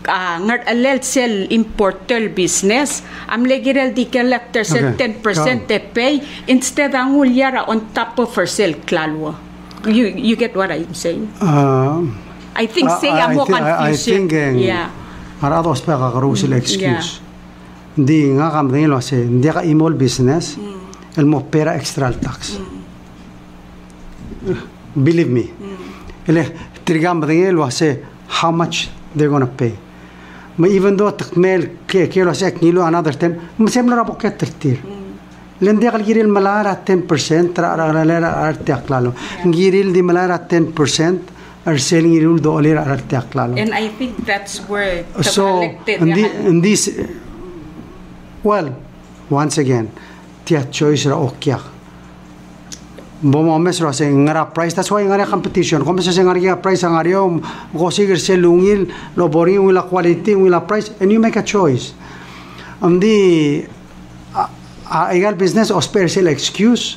uh, ngar alel sell importer business am legirel di collector sa Okay. ten percent te pay instead ang ulyara on top of for sell klalwa. You you get what I'm saying? Uh, I think say I, amo thi- I, I confusion. think ang Yeah. arados pa ka karu sila excuse. Yeah. Hindi nga kam tingin lo se hindi ka imol business. El mo pera extra tax. Believe me. Ele tirgam tingin lo se how much they're going to pay. Ma even though takmel ke ke lo se kilo another ten, masem la rapo ke tertir. Lendi kal giril malara ten percent tra ra ra ra arte aklalo. Giril di malara ten percent are selling irul do olir arte aklalo. And I think that's where the So elected in, the, yahan. in this, well, once again, tia choice ra okya. Bomo mesro sa ngara price, that's why ngara competition. Kung sa ngara price ang ariyo, ko sigir selungil, lo boring wila quality, wila price, and you make a choice. Um the uh, egal business o special excuse.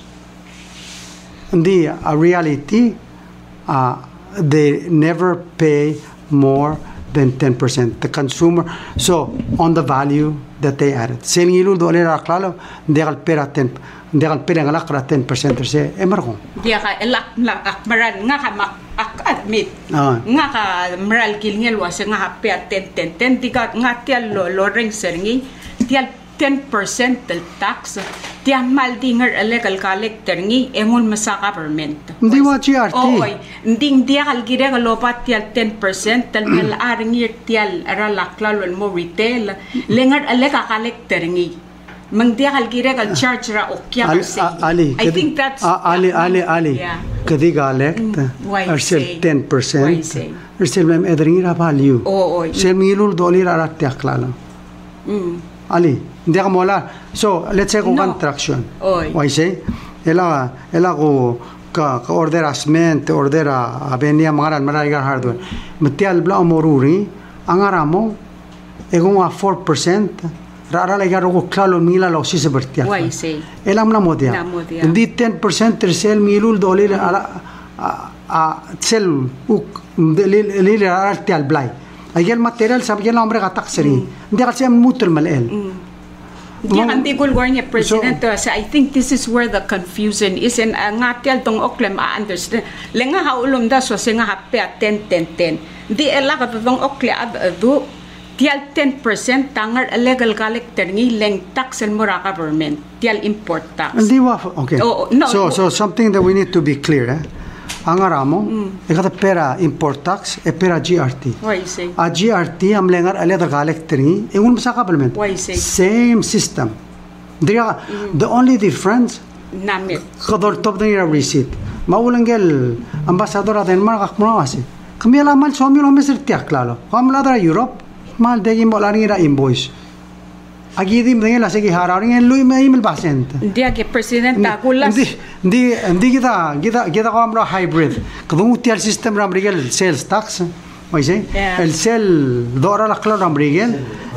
The uh, reality, uh, they never pay more than ten percent. The consumer, so on the value that they added. Selling ilu do lera klalo, de al pera ten, de al pera ngalakra ten percent se emargo. Dia ka elak la akmaran nga ka mak ak admit. Ah. Nga ka maral kilngel was nga ha pe ten ten ten diga nga tial lo loreng serngi tial ten percent del tax tial mal dinger illegal collector ngi engul masa government. Hindi wa G R T. Oy, nding dia kal gire ka lopat tial ten percent tal mal arngir tial ara laklalo mo retail lengar illegal collector ngi. Mang dia kal gire kal charge ra okya Ali, kasi. Ali, I think that's uh, Ali, Ali, Ali. Yeah. Kadi galect, why are sell say? ten Why percent. say? Are sell mem edringira value. Oo, oy. Sell milul do lera rat tiaklalo. Mm. Ali, hindi ka mola. So, let's say kung No. contraction. Oy. Why say? Ela, ela ko ka ka order asment, order a abenia mangaran maraigar hardware. Matial bla moruri, ang aramo e kung a four percent rara la garo ko klalo mila lo si sebertia. Why say? Elam na modia. Na modia. Hindi ten percent sell milul do lera ala a a sell uk lila artial blay. Ayel material sabi yan hombre katak seri. Hindi kasi am mutul malel. Di ang tigol war niya president so, so I think this is where the confusion is and uh, nga tial tong oklem a understand. Lenga ha ulum da so singa happy at ten ten ten. Di ela ka tong okle ad adu tial ten percent tangar illegal collector ngi leng tax and mura government tial import tax. Hindi wa okay. Oh, no, so no. so something that we need to be clear eh. Ang aramo, mm. ikata pera import tax e pera G R T. Why say? A G R T am lengar aleda collector ngi e un sa government. Why say? Same system. Dia mm. the only difference Namit. kador top na receipt. Maulangel ambassador at Denmark akmo asi. Kami ala mal so mi lo mesir tiak klalo. Kamla dara Europe mal degi mo la ngira invoice. Agidim dengan la segi hararing en lui me email basent. Dia ke president tagulas. Hindi hindi hindi kita kita kita ko amro hybrid. Kadung utial system ram regal sales tax. Why say? Yeah. El sell dora la klaro ram regal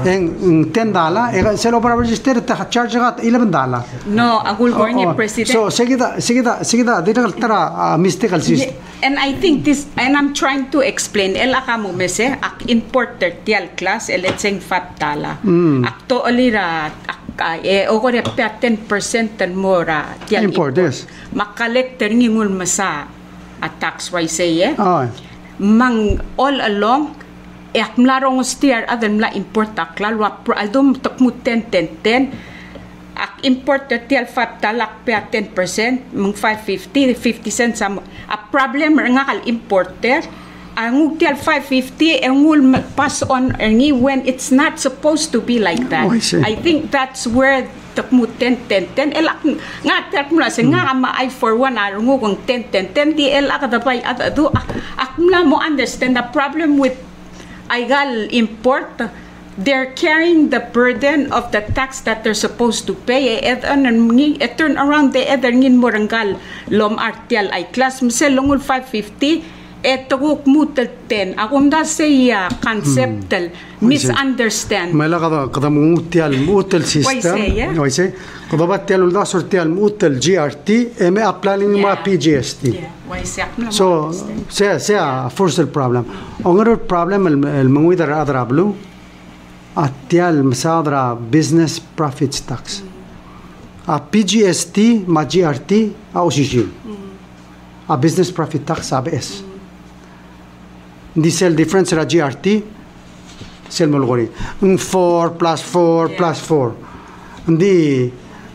en ten dala e sell opera register ta charge gat eleven dala. No, agul ko ni president. So segida segida segida dito tara mystical system. And I think this, and I'm trying to explain, el akamo mese, ak importer tial class, el etseng fat tala. Mm. Ak to olira, ak, eh, o kore pa ten percent and more tial import. import. Yes. Makalekter ngingul masa a tax, why say, eh? Oh. Mang all along, eh, ak mlarong stiar, adem la import akla, lwa, aldom takmu ten ten ten, ak import tial fat talak pa ten percent, mang five fifty, fifty cents am a problem nga kal importer ang tial five fifty ang will pass on erni when it's not supposed to be like that. Oh, I, I think that's where takmu ten ten ten elak nga tak mula sa nga ma I for one arungu kung ten ten ten di elak kadapay at adu ak mula mo understand the problem with igal import. They're carrying the burden of the tax that they're supposed to pay. Et et turn around the other ngin morangal lom artial ay class mse longul five fifty etoguk mutelten akum da seya conceptual misunderstand ما لا قضا قضا موتيال موتل سيستم ويسي قضا باتيال ولا صرتيال موتل جي ار تي ام ابلانين ما بي جي اس تي so سي سي فرص البروبلم انغر البروبلم المويدر اضربلو اتيال مسادرا بزنس بروفيتس تاكس ا بي جي اس تي ما جي ار تي او سي جي ا بزنس بروفيت تاكس ا بي اس دي سيل ديفرنس را جي ار تي سيل ملغوري four plus four plus four دي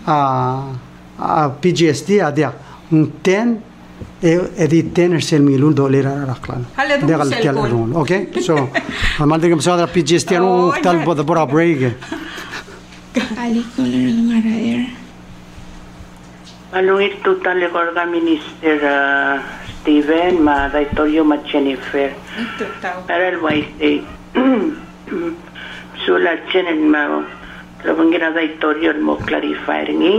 ا بي جي اس تي اديا ten ادي ten سيل ميلون دولار راكلان ده قال تيالون اوكي سو ما ديك مسادرا بي جي اس تي انو طالب ده برا بريغ علي كولر غراير Ano ito talaga Minister uh, Steven, ma Daitorio, ma Jennifer. Pero why say sulat chenen ma labang gina Daitorio mo clarify ngi.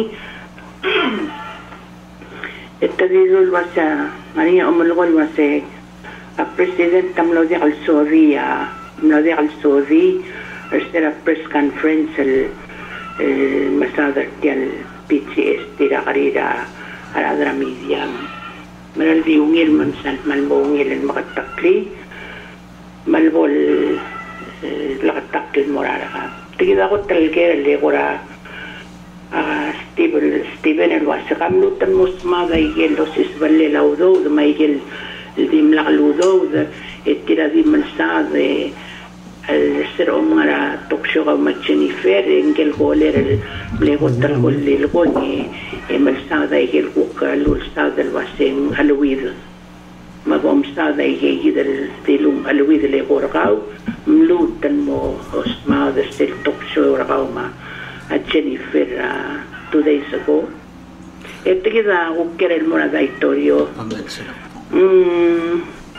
Ito dilul wasa mani umulgol wasa a President tamlo di al-Saudi a tamlo di al-Saudi er press conference el masadar dial P C S tira karira aradra media maral di ungil man san malbo ungil en makatakli malbol lakatakli morara ka tigida ko talger le gora Steven Steven el wasa kamlutan musma da igel dosis valle laudo de maigel dim lagludo de tira di mansa de el ser omara tokshoga ma Jennifer engel goler le gotar gol le goni e malsada igel kuka lul sada el waseng alwid ma bom sada igel del dilum alwid le gorgau mlutan mo osma de stel tokshoga ma a Jennifer uh, two days ago este queda uker el mona Daitorio mm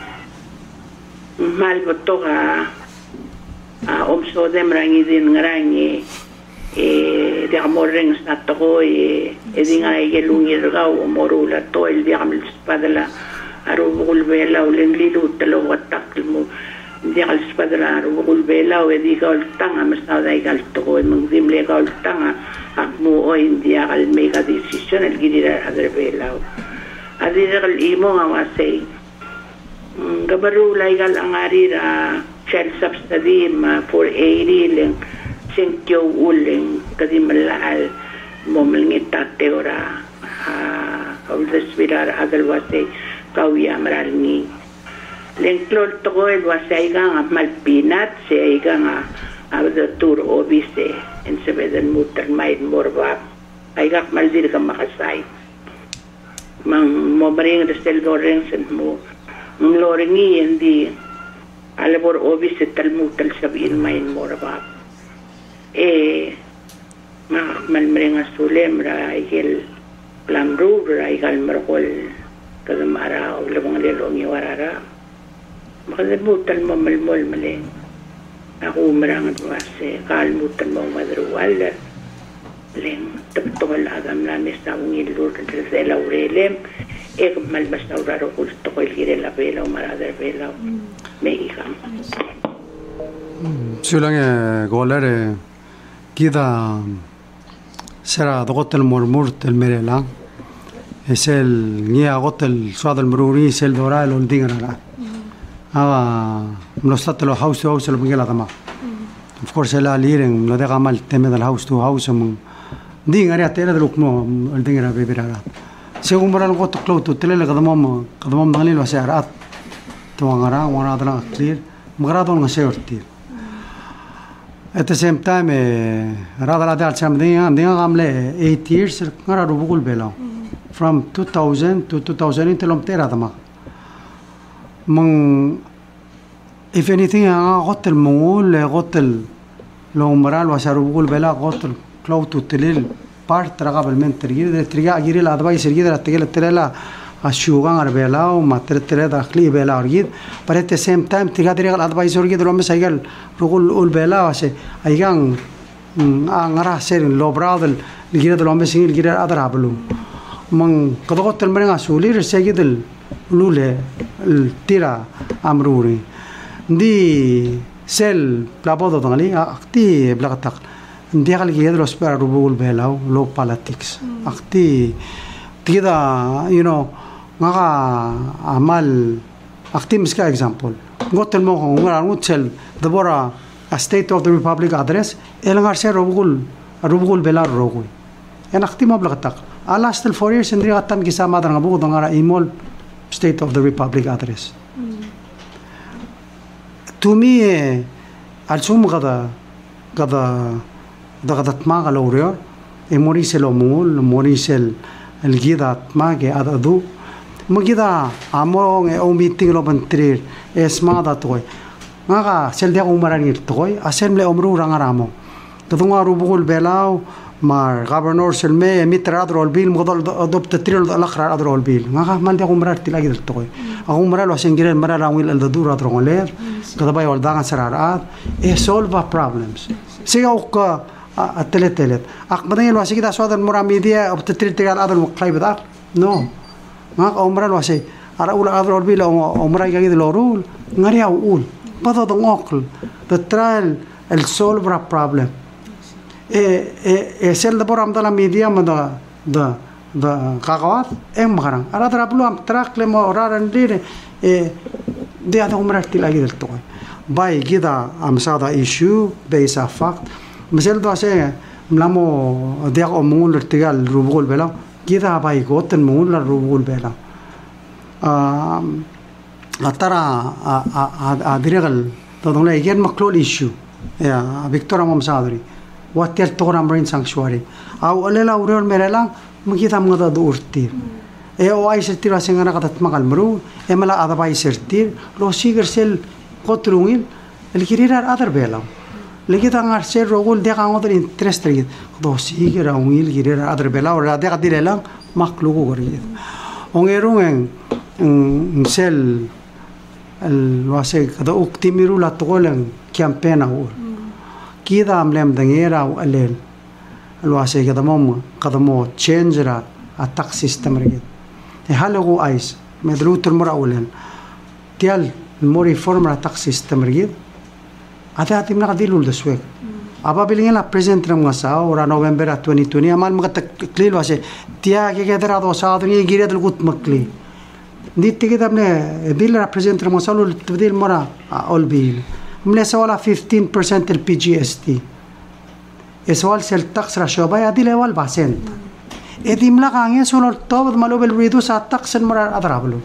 mal botoga a omso dem rangi din ngarangi e de amorren stato e e dinga e lungi rgau morula to el diamel spadala aro volvela o lenglilu telo watakmu dial spadala aro volvela o diga el tanga masada e gal to e mungdim le gal tanga akmu o india al mega decision el girira adrevela adira el imo awase gabaru laigal angarira child subsidy ma for eighty leng senkyo uleng kadi malal momlngi tateora a of the swirar adalwase kawya maralni leng klol to el wasay ga malpinat se ga a the tour obise en sebeden mutter maid morba ay ga maldir ka makasay mang momring de sel dorens mo ngloringi endi alabor obis talmutal sabiin main moraba e ma malmrenga sulem ra igel plamru ra igal markol kadamara ulabang lelong iwarara makadmutal mo malmol male ako marang wase kalmutal mo madruwal leng taptol adam na mesa ungil lur de laurelem ek malbas na uraro gusto ko ilgire la vela o marada vela mexicano sulange golare kida sera dogotel murmurt el merela es el nia gotel suad el mururi es el dora el ondingara ava no state lo house to house lo bingela dama of course la liren no de gamal tema del house to house mun dingara tera de lukmo el dingara bebirara según moral goto clouto tele kadamam kadamam dalil wasarat tuangara wana adra clear magrado nga seorti at the same time radala dal chamdinga dinga gamle eight years ngara rubugul bela from two thousand to two thousand intelom tera dama mang if anything a hotel mongol hotel lo moral wasarubugul bela hotel clouto tele part tragabilmente rigire de triga agire la advice rigire la tegela terela ashugan arbela o matre tere dakhli bela orgid but at the same time triga triga la advice orgid ro mes aigal rugul ul bela ase aigan angara ser lo bradel ligire de lo mes ligire adrablu man kodogot el merenga sulir segidel lule tira amruri di sel plabodo tangali akti blakatak ndi kali gedro spera rubul belau low politics akti tida you know ngaka amal akti miska example ngotel mo ko ngara ngutsel dabora a state of the republic address elangar se rubul rubul belar rogui en akti mo blakatak ala still four years indri atam kisama dang abu ngara imol state of the republic address to me alsum gada gada da gada tma galoryo e morisel omul morisel el gidat mage adadu magida among e o meeting lo bantrir esma da toy ngaga sel dia umaran toy assembly omru rangaramo tadunga rubul belau mar governor selme mitra adrol bil modal adopt tril al-akhra adrol bil ngaga mal dia umrar tilagi del toy ako umrar lo sengire mara rawil al dadur adroler kada bay wal dangan sararat e solve problems siga ok atelet telet ak badai lo sigida sodan mura media of tril tigal adal muqay badak no ngak umrar lo say ara ul adrol bil umray gagi del orul ngari au ul bado dong okl the trial el solve a problem e e e sel da boram da la media ma da da da kagawat em makarang ara tra blu am trak le mo raran dire e de ada umrar tilagi del toy bai gida am sada issue base a fact misel do se mlamo de o mul tigal rubul bela gida bai goten mul la rubul bela a atara a a a diregal to dong le gen maklol issue ya victor am sadri watel toram rain sanctuary au alela urel merela mugita mga da urtir e o ay sertir asengana katat makal mru e mala adabai sertir lo siger sel kotrungil el kirirar adar bela legita ngar ser rogul de kan other interest rig do siger ungil kirirar adar bela ora de kadirela maklugo gori ongerungen sel el lo ase kada uktimiru la tolen campaign au kida amlem dangera au alel lo ase kada mom kada mo change ra a tax system rigid e halogo ais medru turmura ulen tial mo reform ra tax system rigid ata atim na kadilul deswek aba bilingin la present ram ngasa ora november twenty twenty amal mga klilo ase tia ke kedra do sa dni gire del gut makli dit ke damne bil represent ram ngasa lu tbdil mora all bil mlesa wala fifteen percent el P G S T eswal sel tax ra shoba ya dile wal basent edim la kange solo tob malo bel reduce a tax en mora adrablo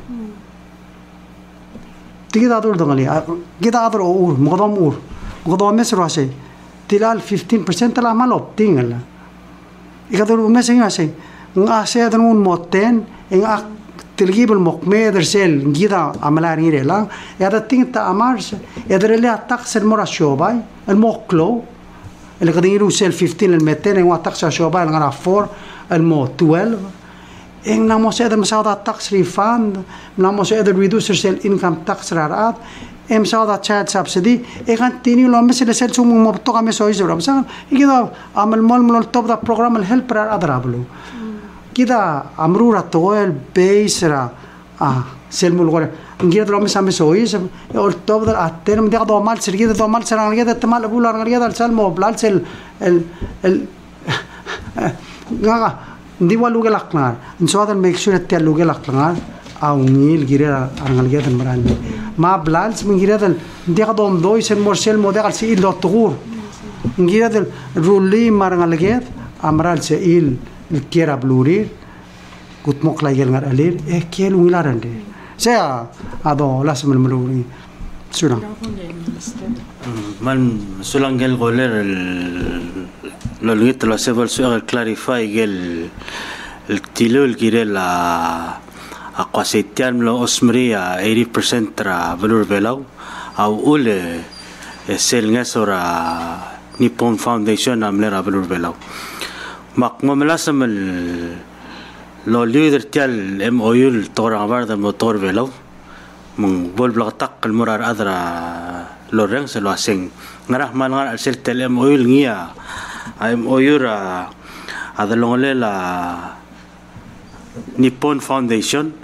tigi adur dongali gida adur ur modom ur modom mesro ase tilal fifteen percent la mal optingala ikadur meseng ase ngase dan un moten en ak tilgibel mokmeder sel gida amalari rela ya da tinta amars ya derele tax en mora shobay el moklo el kadiru sel fifteen el meten en wa tax shobay ngara four el mo twelve en namo se dem sa tax refund namo se der reducer sel income tax rarat em sa child subsidy e kan tini lo mesel sel sum mo to kame so iso ramsa ikida amal mol mol top da program el help ra adrablo kida amrura toel beisra ah sel mul gore ngira lo mesame so iso ol top da aterm de do mal ser gida do mal ser ngida tamal bular ngida al sal mo blal sel el el ngaga ndi walu gelaknar so that make sure that lu gelaknar au ngil girera arngal gedan marani ma blals min giradal ndi qadom doy sen morsel modal si il togur giradal rulli marngal ged amral se il kera blurir gut mok la gel ngar alir e kel ngilarande sea ado las mel meluri sura man sulangel goler lo lito lo se vol sur clarify gel el tilo el girela a quasitian lo osmria eighty percent tra valor belau au ule sel ngasora Nippon Foundation amlera valor belau mak momelasam lo leader tial M O U tora barda motor belau mung bol blak el murar adra lo reng se lo asing ngarah man ngar sel tel M O U ngia M O U ra adalongole la Nippon Foundation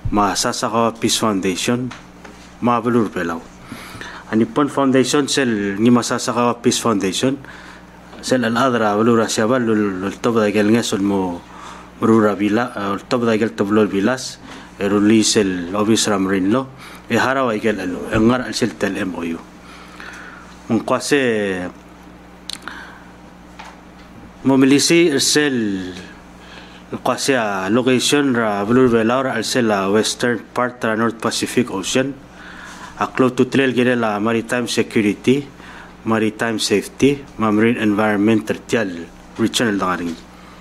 Masasakawa Peace Foundation mabulur belaw. Anipon Foundation sel ni Masasakawa Peace Foundation sel al-adra bulura siabal lul tobda gel ngesol mo murura bila tobda gel toblol bilas eruli sel obis ramrinlo e harawa gel alu engar al sel tel M O U. Mungkwase Momilisi sel kwase location ra bulur belaw ra al sel western part ra North Pacific Ocean. Aklo tutlel gele la maritime security, maritime safety, ma marine environment tertial regional dangaring.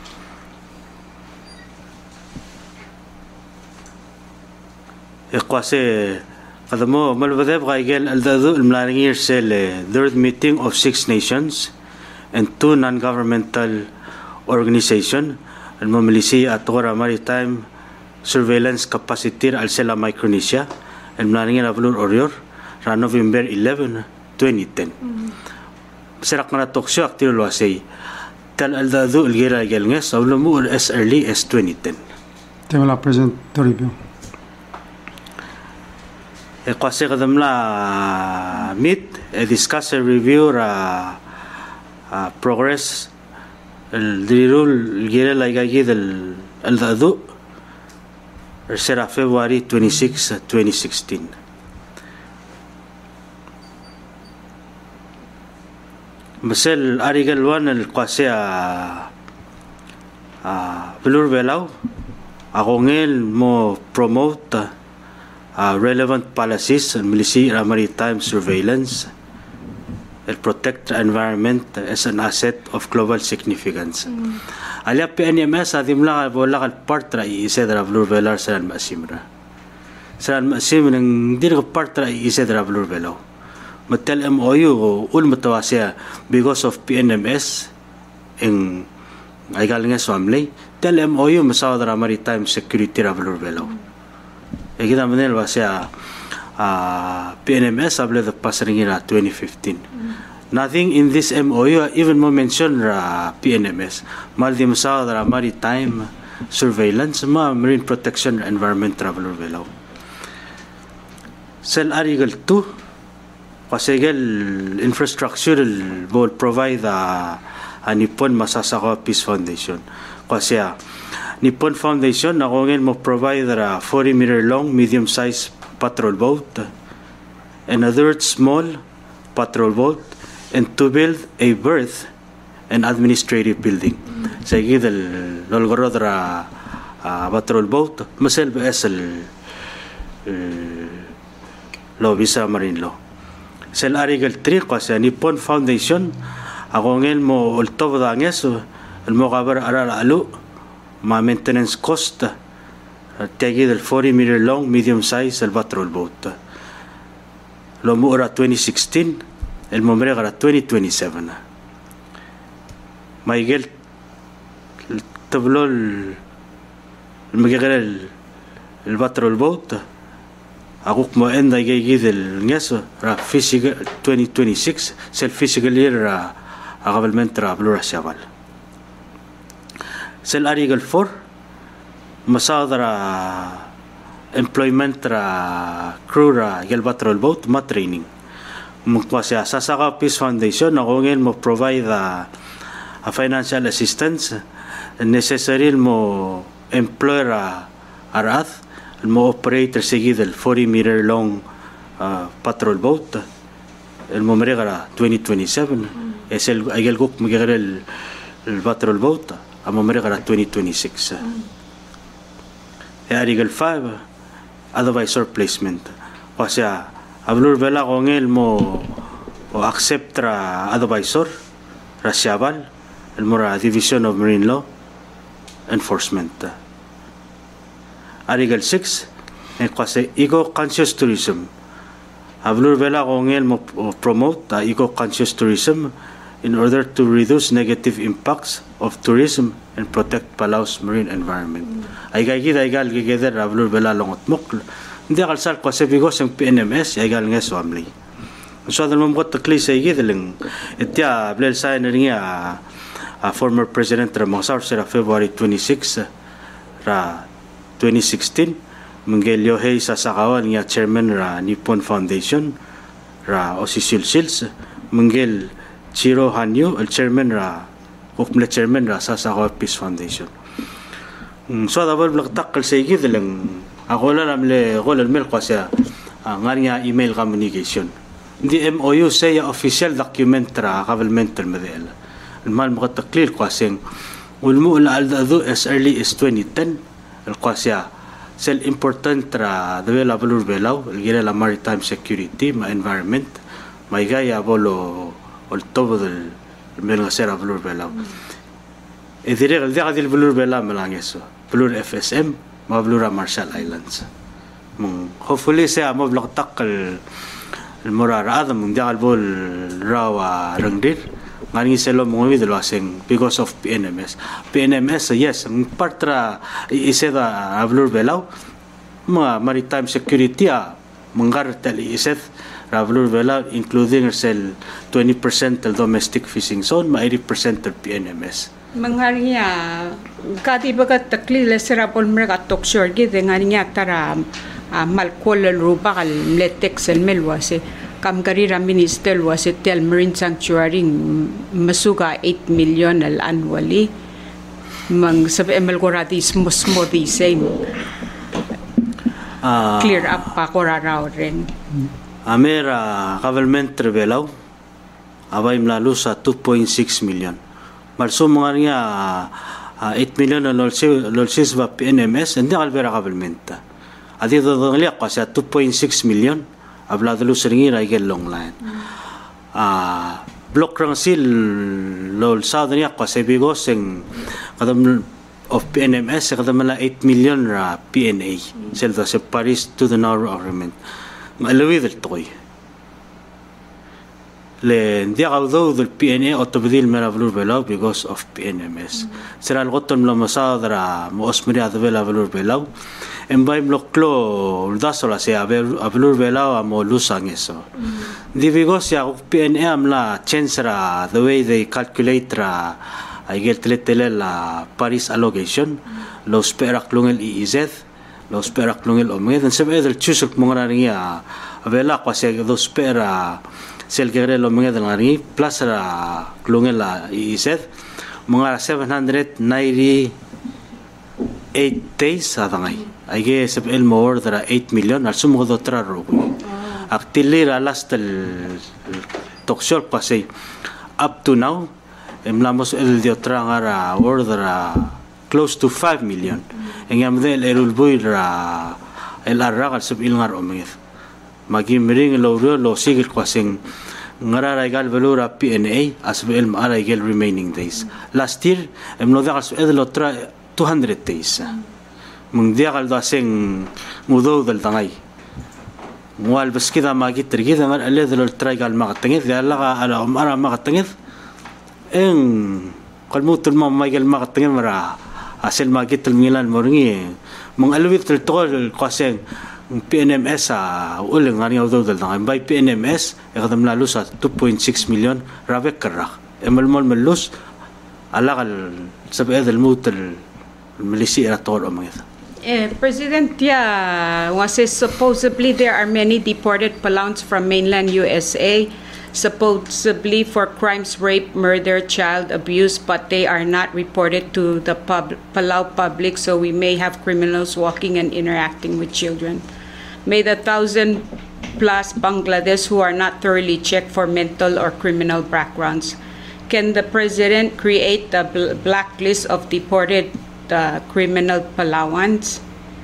Iqwase kadamo malbadeb gaigel aldadu almlaringir sel third meeting of six nations and two non-governmental organization almamilisi atora maritime surveillance capacity al sela Micronesia el planning la blur orior ra November eleventh twenty ten serak na toksyo aktir lo asay tal aldadu ilgira gelnges awlumu as early as twenty ten temala present to review e kwase kadam la meet e discuss a review ra uh, progress el dirul ilgira la gagi del aldadu será February twenty-sixth twenty sixteen. Masel arigal one el kwase a a blur belaw akongel mo promote uh, relevant policies and milisi maritime surveillance and protect the environment as an asset of global significance. Mm. Alia P N M S adim la bola kal partra isedra blur belar san masimra san masim ng dir partra isedra blur belo matel M O U ul mutawasya because of P N M S in ay galing sa amlay tel M O U masadra maritime security blur belo e kita manel wasya P N M S able the pasringira twenty fifteen. Nothing in this M O U even mo mention ra P N M S. Maldi masada ra maritime surveillance ma marine protection environment traveler below. Sel article two kasegel infrastructure will provide a, a Nippon Masasakawa Peace Foundation. Kasi Nippon Foundation nakongin mo provide a forty meter long medium size patrol boat and a third small patrol boat and to build a berth and administrative building. Sa gidal lolgorod ra patrol boat masel esel lo visa marine law. Sel article three kasi Nippon Foundation ako ngel mo ultov danges el mo kabar aral alu ma maintenance cost tagi del forty meter long medium size el patrol boat. Lo mo ora twenty sixteen el mombre era twenty twenty-seven. Maigel tablol el magigel el patrol boat akuk mo enda gigid el ngeso ra physical twenty twenty-six sel physical year ra agabalment ra blura shaval. Sel article four masadra employment ra crew ra gel patrol boat ma training. Mungkwasya Sasakawa Peace Foundation nakongin mo provide a, a financial assistance necessary mo employer a arath mo operator seguid el forty meter long uh, patrol boat el mo merega twenty twenty-seven mm. es el ayel guk magigel el, el patrol boat a mo merega twenty twenty-six. Mm. E article five advisor placement kasya ablur bela kongel mo o accept ra advisor ra siabal el mora Division of Marine Law Enforcement. Article six e kasi eco conscious tourism ablur bela kongel mo promote uh, eco conscious tourism in order to reduce negative impacts of tourism and protect Palau's marine environment. Ay gagid ay gal gigeder ablur bela longot mok hindi kalsal kasi bigos ang P N M S ay gal nga swamli. So dal mo got kli sa gideling itya blel sa niya uh, former president ra Mangsaur sira February twenty-sixth ra twenty sixteen Mungel Yohei Sasakawan nga chairman ra Nippon Foundation ra Osisil Sils. Mungel Chiro Hanyu al chairman ra Ukmle chairman ra Sasakawa Peace Foundation. So dapat belaktak kalsegi dalang ako la namle ko la mel kwasya nga email communication. Di M O U say official document ra governmental medel. Mal mo taklir kwaseng ulmu la aldo as early as twenty ten al kwasya sel important ra dawela balur belaw gira la maritime security ma environment may gaya bolo ol todo del mel nga sera balur belaw. E dire el dia del balur belaw malangeso. Balur F S M ma balur Marshall Islands. Mong hopefully sa mo blaktak al المرار هذا من داخل بول راوا رنجدير غاني سلو مومي دلواسين because of P N M S P N M S yes partra iseda ablur belau ma maritime security a mengar tel ised ablur belau including sel twenty percent del domestic fishing zone ma eighty percent del P N M S mengarnya kati bagat takli lesera pol mereka toksor gitu ngarinya tara malkol ruba kal mletek sel melwase kam karira minister wase tel marine sanctuary masuga eight million al annually mang sabi emal korati smosmo di same clear up pa koraraw rin amera government rebelaw abay mlalu sa two point six million marso mga nga eight million lolsis ba P N M S hindi kalbera government adi do ngaliak kasi two point six million abla dulu seringira igel long line ah block rang sil lol southern yak kasi bigo sing kadam of P N M S kadam la eight million ra P N A sel do se Paris to the Nauru agreement malawi del toy le dia gaudo del P N A otobdil mera valur belaw because of P N M S sera al gotom lo masadra mo osmria de vela valur belaw en baim loklo dasola se ablur belaw amo lusang eso di vigos ya P N A amla chensra the way they calculate ra I get tele la Paris allocation los perak lungel I Z los perak lungel omed en sebe del chusuk mongaria avela kwase dos pera sel gere lo omed ngari plus ra lungel la I Z monga seven hundred ninety eight days adangay I guess el more than eight million al sumo do traro aktilir last el toksol pasay up to now emlamos el de otra ngara order close to five million en yamdel erul buira el arragal sub il ngar omith magim ring lo lo sigil kwasing ngara regal velura P N A as el mara gel remaining days last year emlo dagal el otra two hundred days mundial do asing mudo del tangay mual bas kida magit tergida mar aled lo traigal magatangid yalla ala umara magatangid en qalmut ma magal magatangid mara asel magit el milan moringi mung alwit el tol qaseng P N M S a uling ngani do del tangay by P N M S iqdam la lusa two point six million rabek karrak emal mol melus ala al sab'ad al mut al militia tol omangid. Uh, President, yeah, was it supposedly there are many deported Palauans from mainland U S A, supposedly for crimes, rape, murder, child abuse, but they are not reported to the pub Palau public, so we may have criminals walking and interacting with children. May the thousand plus Bangladesh who are not thoroughly checked for mental or criminal backgrounds. Can the President create the bl blacklist of deported the criminal Palauans?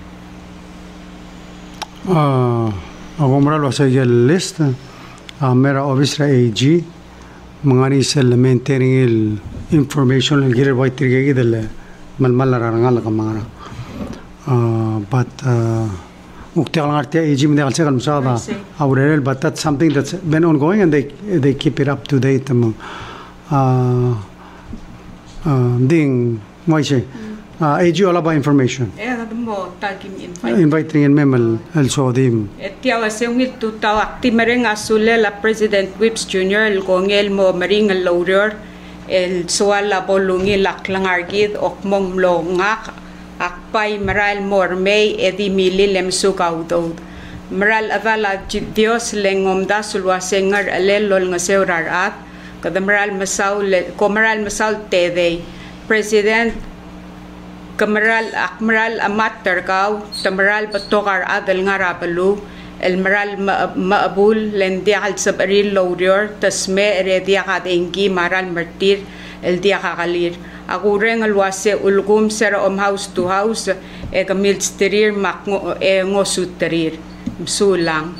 Uh, ako maral wasa yung list. Uh, mera obisra A G. Mga sel maintaining il information il gira white tirgagi del malmal larangal ka mga. Uh, but uh, ukti kalang arti A G mende kalse kan musada. Aurel, but that's something that's been ongoing and they they keep it up to date. Um, uh, uh, ding, mo siya. Uh, A G all about information. Eh, mo tagim invite. Invite rin memel el sodim. Etiya wase ngit tutaw akti mereng asule la President Whips Junior el kongel mo mering el lawyer el suala bolungi laklangargid ok mong lo ngak akpay maral mormay edi mili lemsu kaudod maral avala Dios lengom da sulwa sengar alelol nga seurar at kada maral masaw ko maral masaw tede President Kamaral Akmaral Amat Terkaw Tamaral Patokar Adal nga rapalu El Maral Maabul Lendiakal Sabaril Laurior Tasme Eredia Kadengki Maral Martir El Diakakalir Akureng alwase ulgum sera om house to house e kamil sterir mak e ngosut terir sulang.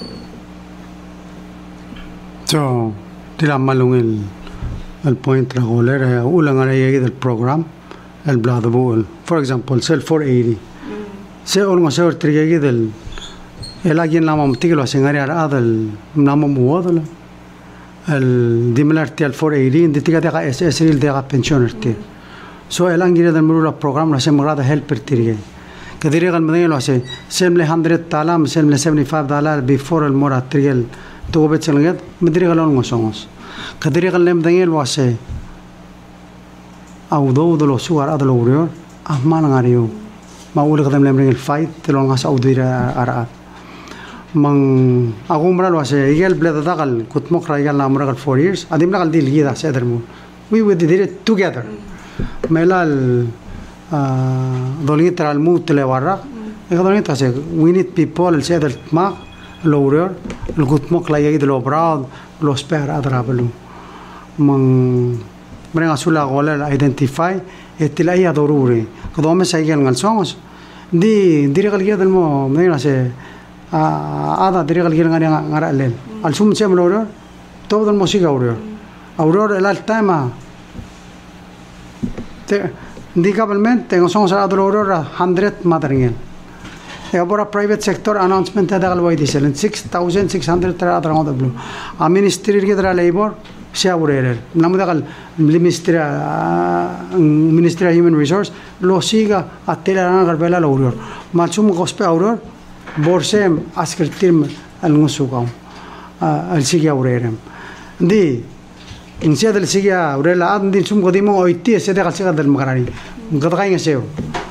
So, tila malungil el point regular e ulang alay del program el bladabul. For example, sel four eighty. Se ol ngosor trigegi del el agien lama mtiglo sengari ara del nama muadala. El dimilarti al four eighty inditiga de S S il de pensionerti. So elang gire del murula program la semgrada helper tirige que direga al medino hace semle one hundred talam semle seventy-five dollar before el mora trigel to bet selget mediriga lon ngosongos que direga al medino hace audo do lo suar adlo urior ahman ngariu ma ule kadam lemring el fight te lo ngas audira ara mang agumra lo hace igel bleda dagal kutmok raigal namra four years adim nagal dil gida sedermu we we did it together melal dolitra al mutle warra e dolitra se we need people el seder ma lowrer el gutmok la yid lo brad lo spera adrablu man brenga sula gola identify etilai adoruri kodome saigel ngal songos di dirigal gel mo mena se ada dirigal gel ngari ngara len al sum sem lowrer todo el música auror auror el altama Indicablemente, tengo son salados aurora hundred madringen. E agora private sector announcement da galway disel six thousand six hundred tra adrang da blue. A ministry gedra labor se aurere. Namu dagal ministry ministry human resource lo siga atela garbela auror. Malsum gospe auror borsem askertim al musugam. Al siga aurere. Di in sia del siga urela ad din sum godimo oiti se de galsiga del magarani gadga ngeseu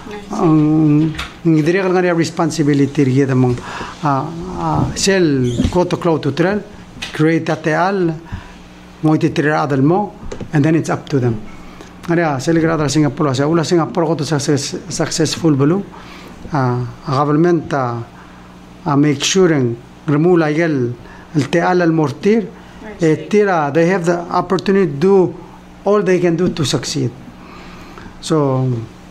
ngi dire galgani responsibility rieda mong sel koto cloud to trail create atal moiti tira adal mo and then it's up to them aria sel grada singapore sa ula singapore koto success successful bulu a government a make sure remove igel el teal al mortir Tira, they have the opportunity to do all they can do to succeed. So,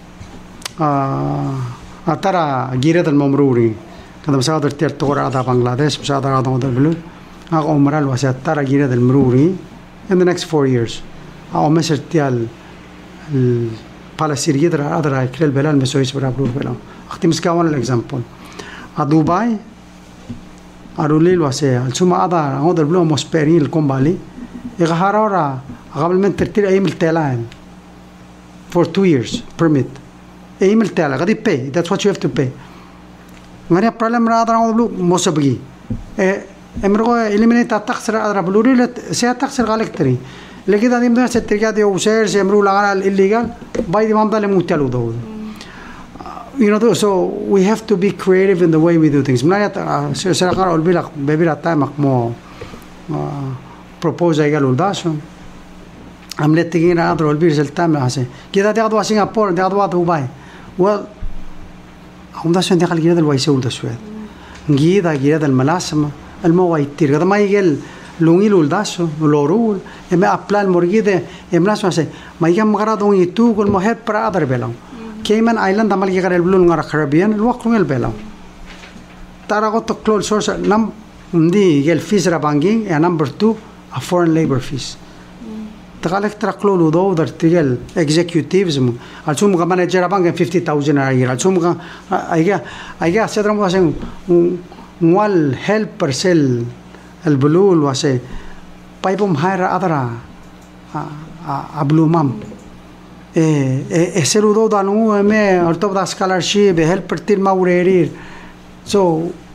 atara gira del momruri. Kada masada ter tora ada Bangladesh, masada ada del bulu. Ako umaral was atara gira del mruri in the next four years. Ako meser tial palasir gira adara ikrel belal mesois berabru belal. Akti miskawan example. A Dubai arulil wase al suma ada hodel blo mosperil kombali igharara qablment tirtir aymil telan for two years permit aymil tela gadi pay that's what you have to pay ngari problem ra ada hodel blo mosabgi e emro eliminate taxer adra bluril se taxer galektri لكن هذه من السرقات يوسير سيمرو لغنا illegal by the mandale mutelu do you know so we have to be creative in the way we do things منايا سرقار أول بيلك ببيرة تايمك مو propose أيقال ولداشون عملت تجينا أدرى أول بيرة التايم هسه كذا تأخذوا سنغافورة تأخذوا دبي well هم داشون تأخذ كذا الويسة ولداشون كذا كذا الملاسمة المو يتير كذا ما يقل لوني لولداشو لورول إما أبلا المرجيدة إملاسو هسه ما يجمع غرضهم يتوق المهد برا أدرى بيلهم Cayman Island amal kikar elblun ngara Caribbean luak rungel belau tara ko to close source nam ndi gel fees ra banking and number two a foreign labor fees takalek tra close do dar tigel executives mu al sum ga manager bank fifty thousand a year al sum ga aiga aiga sedram wa sen wal helper sel el blul wa se paipum haira adara a blumam e e serudo danu me orto da scholarship helper til maurerir so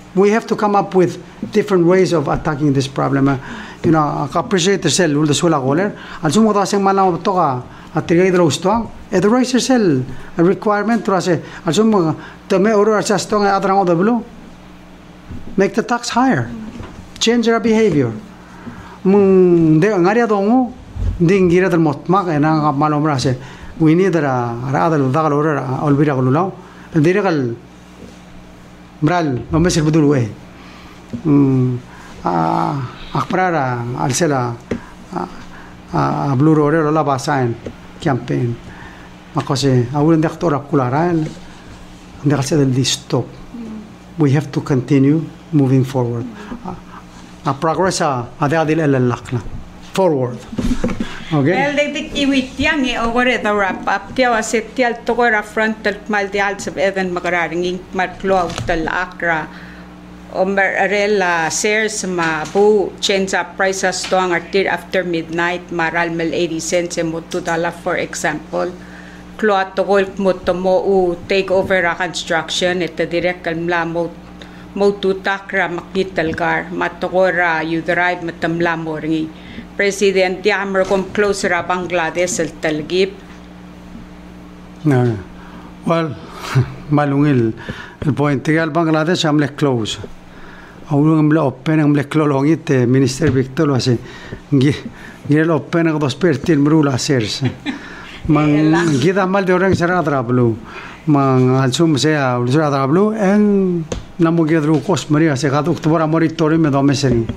we have to come up with different ways of attacking this problem. Uh, you know, I appreciate the cell, the solar caller. And some of us in Malam to ka at the other strong. At the raise cell a requirement to say, and some to me order as strong at the blue. Make the tax higher. Change their behavior. Mung de ang area dongo ding gira del motmak ena malom rase. We need a rather dagal order olbira gululaw. Diregal Bral, no me sirve dulu eh. Akprara alsela a blue rore la basain campaign. Makose awulan de aktor akularan. Hindi kasi del stop. We have to continue moving forward. A progress a ada adil elalak na. Forward. Okay. Well, they think iwit yang e over the wrap up. Tiawa se tial tokora frontal mal di al sab even magararing mal klow tal akra. Omer arela shares ma bu change up prices toang artir after midnight maral mel eighty cents e mo two dollar for example. Klow tokol mo tomo u take over a construction et direct kalmla mo mo tutakra makital gar matokora you drive matamla mo ringi. President Yammer come closer to Bangladesh al talgib. No. Well, malungil el point al Bangladesh am le close. Aún am le open am le close longite Minister Victor ase. Gi gi le open ak dos pertil mrula hacerse. Man gida mal de orang será trablu. Man al sum sea será trablu en namu gedru kos maria se gadu octubre moritori me do meseri.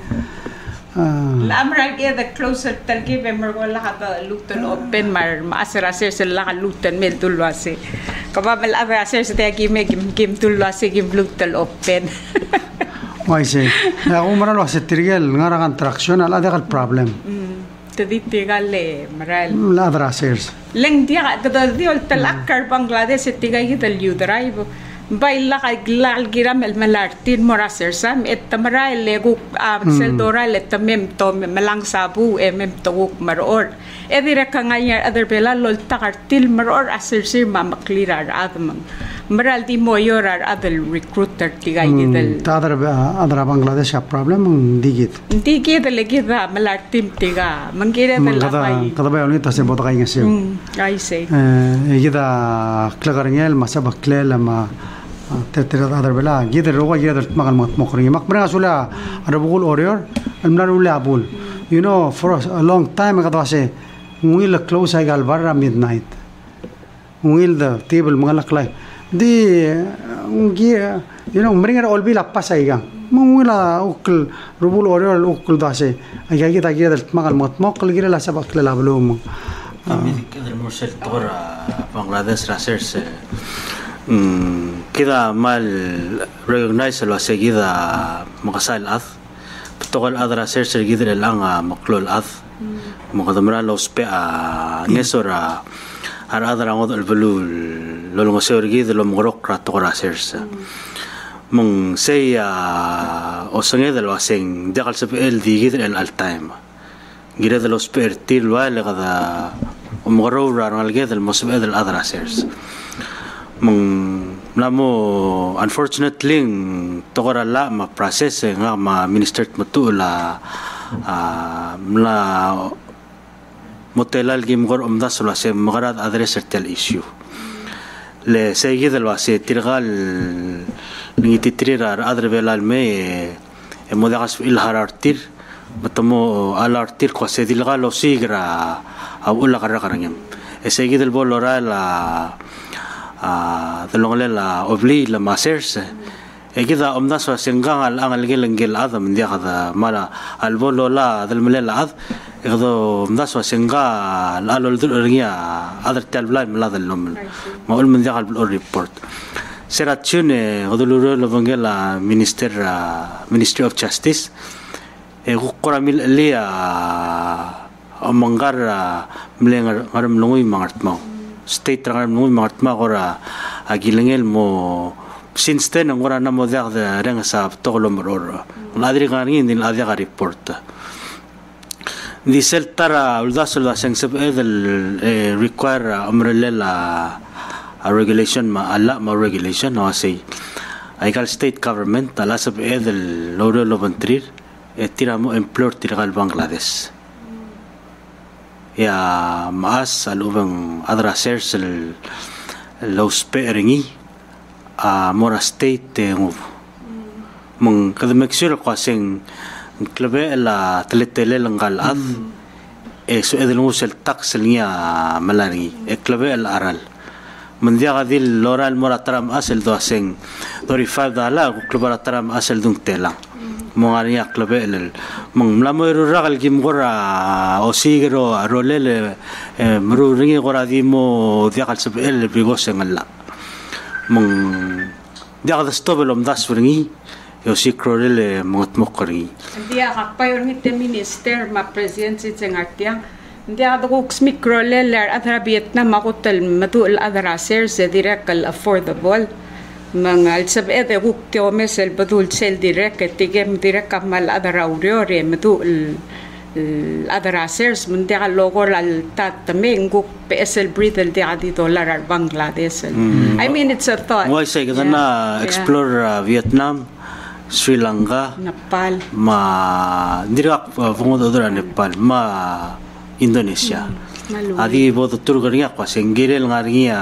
La amra ke the closer talgib emer wala ka lutan open mar maasira sir sila ka lutan mel tulwa se kababal abra sir sa tagi me gim gim tulwa se gim lutan open why say na umra lo se tirgel ngara kan traction ala de problem tadi tigale maral la adra sir leng dia ka diol talakar Bangladesh tigay dal you drive Baila kay giram el malartin moraser sam et tamara lego seldora let mem to melang sabu e mem to maror e dire ka ngaya other bela lol takartil maror aser sir mamaklirar admang maral di moyorar adel recruiter tigay del tadar adra Bangladesh a problem digit digit legi da malartin tiga mangire del kada kada ba unita se bota kay ngase I say e gida klagarngel masabak klela ma تتر هذا بلا جدر روى جدر مغل مخرج مقبرة سولا أنا بقول أوريور المنار ولا أقول you know for a long time قد واسه ويل close هاي قال برا midnight ويل the table مغلق لاي دي ونجي you know مرينا أول بيلا باس هاي كان ما ويلا أكل ربول أوريور أكل داسه هاي كده جدر مغل مخرج غير لا سبق لا بلوم كده المرسل تقرأ بنغلاديش راسيرس كذا مال recognize lo seguida makasal ath tokol adra searcher gidre lang maklol ath makadamra lo spe a nesora ar adra ngod el belul lo lo seor gidre lo mgrok ra tokora searcher mong say o sange de lo aseng de kal sep el di gidre el al time gidre de lo spe til wa le gada o mgro ra al gidre el mosbe del adra searcher mong namo unfortunately tokora la ma process nga ma minister matu la la motelal gim gor umda solo se magarad address tel issue le seguid lo ase tirgal ni titrira adre velal me e modagas il harartir matamo alartir ko se dilga lo sigra au la gargarangem e seguid el bolora la the long la obli la masters e kida omda so sengang al angal gelengel adam dia kada mala al bolo la del melela ad e do omda so senga la lo ringia other tel bla mala del nom ma ul men dia al report seratune goduluro lo vangela minister ministry of justice e qoramil lia amangar mlengar ngaram lungui mangartmao state rangan mo martma gora agilengel mo since then ngora na mo dag da reng sa tolom ror ladri ganin din adia ga report di sel tara uldasul da seng sep edel require umbrella a regulation ma alla ma regulation no say Aikal state government alasab edel loro lobantrir etiramo employer tiragal Bangladesh. Ya maas alubang adra sers el los peringi a mora state tengu. Mong kada make sure ko sing klabe la teletele langal ad e so edel musel tax niya malari e klabe el aral. Mendia gadil loral mora taram asel do sing thirty-five dala ko klabe taram asel dung telang. Mongania klabe el mong mlamo ragal gim gora osigero rolele mru ringi gora dimo diakal sab el bigosengalla. Mong diakal stobelom das ringi yo si krorele mot mokori dia hakpayor ngite minister ma president si cengartia dia aduk smikrolele adra Vietnam makutel matul adra ser se direct al affordable mangal sab ede guk teo mesel badul sel direct tigem direct kamal adra uriore matul adra sers mundia logo al tat menguk pesel breathe dia di dollar al Bangladesh. I mean it's a thought. Why say kana explore uh, Vietnam, Sri Lanka, Nepal, ma dirak fungodo dora Nepal, ma Indonesia. Mm. Adi bodo turgariya kwa sengirel ngariya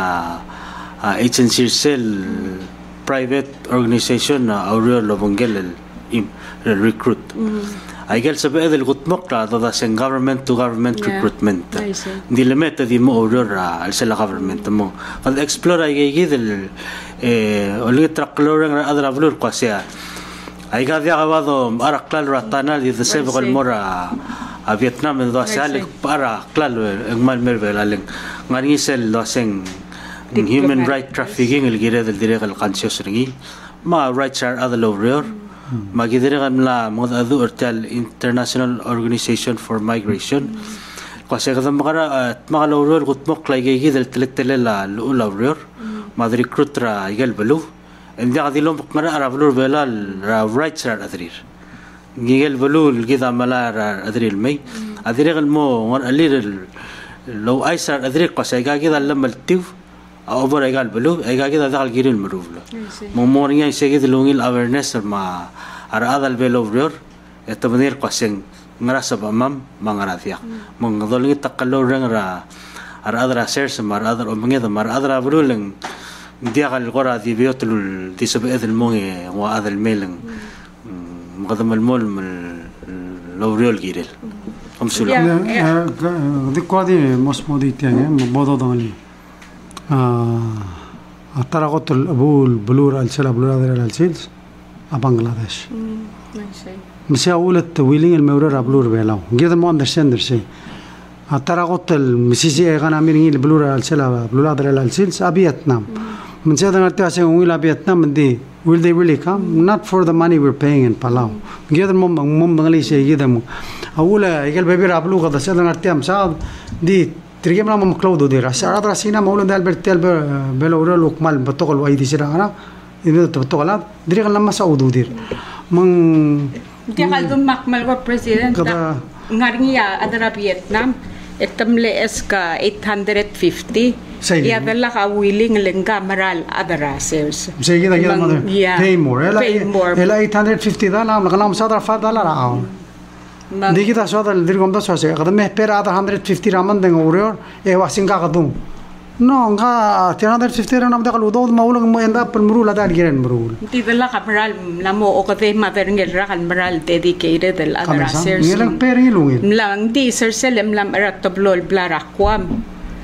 agency sel private organization na aurel lobongel recruit. Mm. Aigel sabi edel gutmok la da seng government to government yeah. recruitment. Di limit di mo aurora al sela government mo. Kad explore ay gidel eh oli traklorang adra vlur kwa sia. Ay gadia gabado ara klal ratana di the save gol mora a Vietnam do sale para klal en mal mervel aleng ngani sel do seng human right trafficking el gire del direct al conscious ringi ma rights are other over magidirigan la mga adu urtal International Organization for Migration kasi kada makara mga lawror gutmok lagi gidel teletele la lawror madri recruitra igal balu hindi kadilom makara aravlur belal rights are adrir igal balu gida malar adril may adirigal mo ngon alir low aisar adrir kasi gagida lamal tiu over igal balu gagida dakal giril maruvlo momornya isegid lungil awareness ma ara adal belo vror eto benir kwaseng ngrasa bamam mangaratia mong dolngi takalo rengra ara adra sers mar adra omngeda mar adra bruleng diagal gora di biotul di sabe edel monge wa adal meleng mqadam al mol lo vrol girel amsula di kwadi mosmodi tiang bodo dali ah ataragotul abul blur al sala blur adra al sils a Bangladesh. Msia ulet willing el meurer a blur belau. Get them understand say. A taragot el misisi e gana miring el blur al sela blur adra al sils a Vietnam. Msia da ngarte ase will a Vietnam di will they really come? Not for the money we're paying in Palau. Get them mom mom bangali say get them. A ula egel baby a blue da sela ngarte am sa di trigem la mom cloud do dira. Sa adra sina maulo de Albert tel belo luk mal batokol wa idi sira ana. Ini tu betul lah. Diri kan lama Saudi dir. Meng. Dia kalau makmal wa presiden. Ngaringi ya adara Vietnam. Etamle eska eight hundred fifty. Ia adalah ka willing lengga maral adara sales. Saya kita kita mana? Pay more. Ela ela eight hundred fifty dah. Nak kalau sadar five dollar awal. Di kita sadar diri kom dah sahaya. Kalau meh per ada one hundred fifty raman dengan urut. Eh wasingka kadung. No, nga three hundred fifty ran amda kalu do maulang mo enda per murul ada giren murul. Ti dala kapral lamo o kate mater ngel rakal maral dedicated del adara sers. Ngelang per ilungin. Mlang di serselem lam erat toblol blara kwam.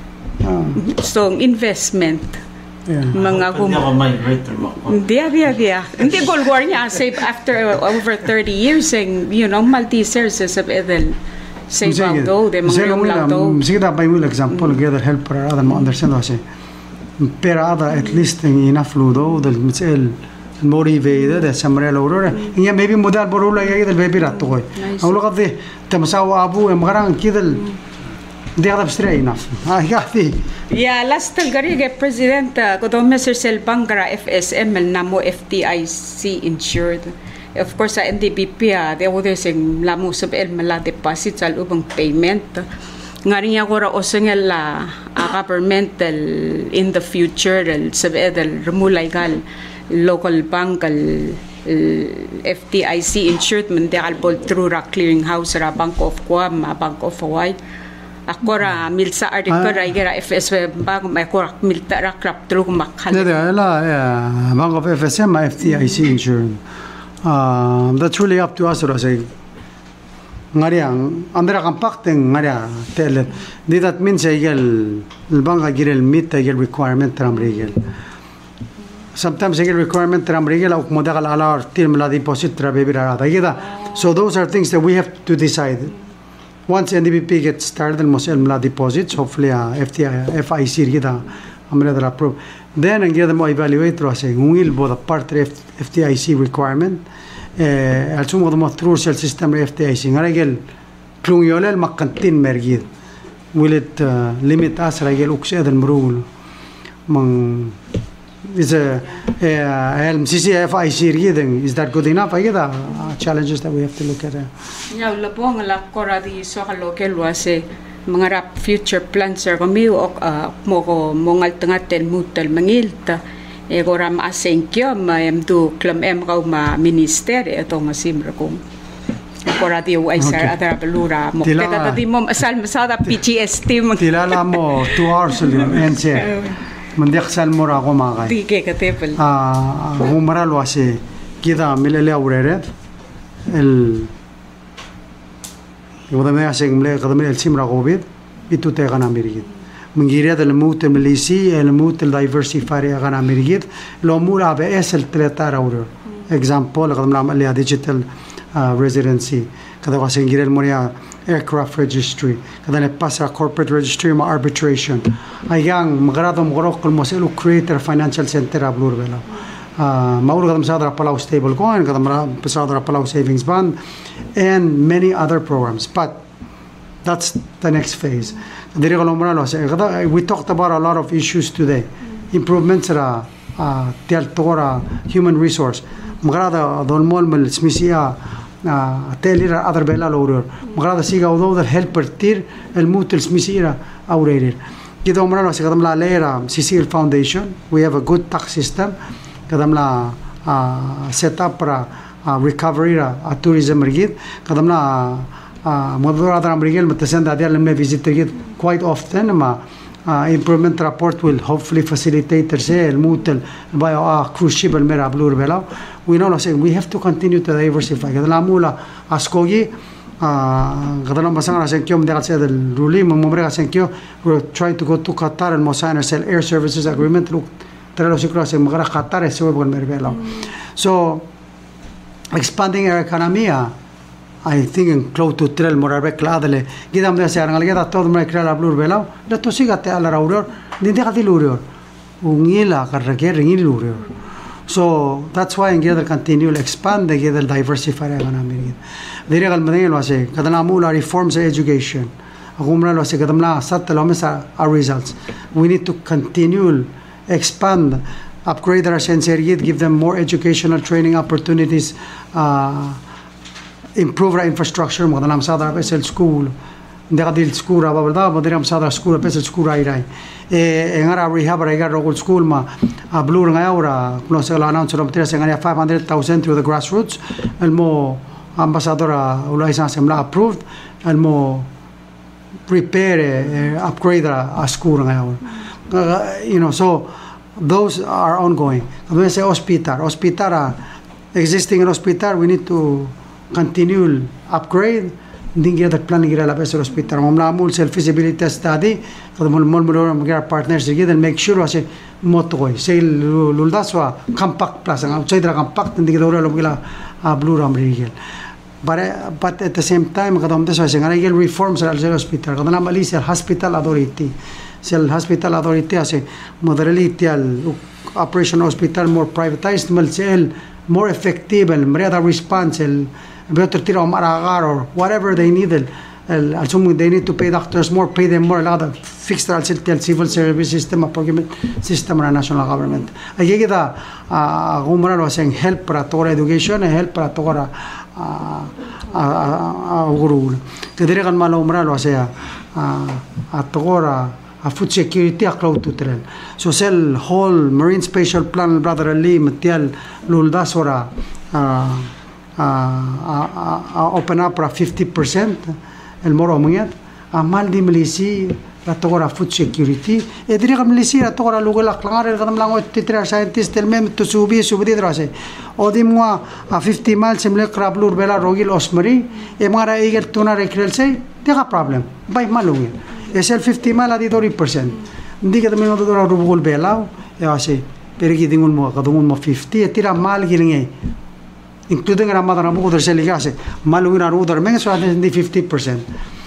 So investment. Mga gum. Dia dia dia. Hindi gol war niya save after over thirty years and you know multi services of edel. Say about though they mga yung lang though. Sige da by will example gather help per other mo understand what say. Per other at least enough ludo del misel motivated the samrel aurora. Inya maybe modal borula ya del baby rat toy. Awlo qadi tamsawa abu emgarang kidel di ada stray enough. Ah gati. Ya last tal gari ge president ko do Mister Selbangra F S M el namo F D I C insured. Of course, sa N D P P, they would say, lamu sab el mala deposit sa ubang payment. Nga rin ako ra oseng el government in the future, sab el remulay gal, local bank al F D I C insured man de al bol through ra clearing house ra Bank of Guam ma Bank of Hawaii akora milsa article ra igera F S bank ma akora milta ra krap through makhal ne de la Bank of F S M ma F D I C insured uh, that's really up to us ra say ngariang andra compact ngaria tel that means igel el bank agir el meet igel requirement ram rigel sometimes igel requirement ram rigel au moda ala ala til mala deposit tra baby ra da so those are things that we have to decide once N D P P gets started el mosel mala deposits hopefully uh, F T I F I C gida amra da approve then and get them evaluate ro say ngil bo the part of F T I C requirement eh al sumo do through cell system F T I C ngaragel klung yolel makantin mergid will it uh, limit us ragel uksed al mrul mang is a uh, C C F I C reading is that good enough I get uh, challenges that we have to look at ya la bong la kora di so local wase mangarap future plans er kami ok mo ko mongal tengaten mutel mangilta e goram asenkyo ma em tu klam em kau ma minister e to ngasim rakong kora di u aisar adara belura mo keta di mom asal masada P T S D mo tilala mo two hours and say mandiak sal mora ko makai di ke katepel ah umara lo ase kida milele aurere el yo dame aseng mle kadame el simra covid itu te kana mirigit منجيريا الموت المليسي الموت الدايفرسيفاي غنا مريجيت لو مولا بأس الثلاثة أورو example قدم نعمل لها digital uh, residency كذا واسنجيريا الموريا aircraft registry كذا نبصر corporate registry مع arbitration أيام مغرض مغرق المسؤول creator financial center أبلور بلا ما أقول قدم صادر أبلاو stable coin قدم صادر أبلاو savings bond and many other programs but that's the next phase. We talked about a lot of issues today. Improvements ra tel tora human resource. Magrada dolmol mel smisia telira other bela loror. Magrada siga udo der helper tir el mutel smisia aurerir. Kido umralo se kadam la lera C C L Foundation. We have a good tax system. Kadam la set up ra recovery ra tourism rigid. Kadam la Modura Ramrigel Matasenda Adia visit quite often. Ma improvement report will hopefully facilitate the mutel by a cruise ship and mera blur below. We know saying we have to continue to diversify. Gadamula Askogi Gadam Basana Senkium de said the ruling Momrega Senkio we're trying to go to Qatar and Mosan sell air services agreement look Trelosicross and Magara Qatar is so Merbelo. So expanding our economy I think in close to trail morabek ladle gidam de ser ngalgeda todo me crear blur belao da to sigate ala rauror ni de gati luror ungila karreker ringil luror so that's why in the continue expand the the diversify economy dire gal madin lo ase kadana mula reforms education agumra lo ase kadamla sat lo mesa our results we need to continue expand upgrade our sensory give them more educational training opportunities uh, improve our infrastructure mo danam sadar pesel school ndega dil school aba balda bodram sadar school pesel school ai rai e ngara rehab rai gar rogol school ma a blur nga ora no se la announce ro tres ngara five hundred thousand through the grassroots el mo ambassadora ulaisa semla approved el mo prepare uh, upgrade a school nga ora you know so those are ongoing when say hospital hospital existing hospital we need to continue upgrade dingira the planning gira la pesel hospital mamla mul self feasibility study qadmul mul mul gira partners again and make sure ase motoi say luldaswa compact plus outside the compact dingira ora lo gila blue ram rigel but but at the same time qadam deso ase ngara gel reforms al hospital qadana malaysia hospital authority sel hospital authority ase modernity al operation hospital more privatized mal sel more effective and more response el better tiro maragar or whatever they need el assuming they need to pay doctors more pay them more a lot of fixed al civil service system a procurement system and national government ayegi da gumra lo saying help para tora education and help para tora a guru te dire kan malo umra lo sea a tora a food security aklaw tutrel. So sel whole marine spatial plan brother Ali matial lulda sora uh, uh, uh, uh, open up para fifty percent el moro menget amal di Malaysia ratokora food security e dire kam Malaysia ratokora lugela klangar el kadam lango titra scientist el mem to subi subi drase odim ngwa a fifty miles semle krablur bela rogil osmari e mara eger tuna rekrel sei tega problem bai malungi es el fifty mal adi thirty percent ndi ka tamengo to rubul belao e ase pergi dingun mo kadungun mo fifty e tira mal gilinge including ramadana mo der seligase malungi na rudar men so adi fifty percent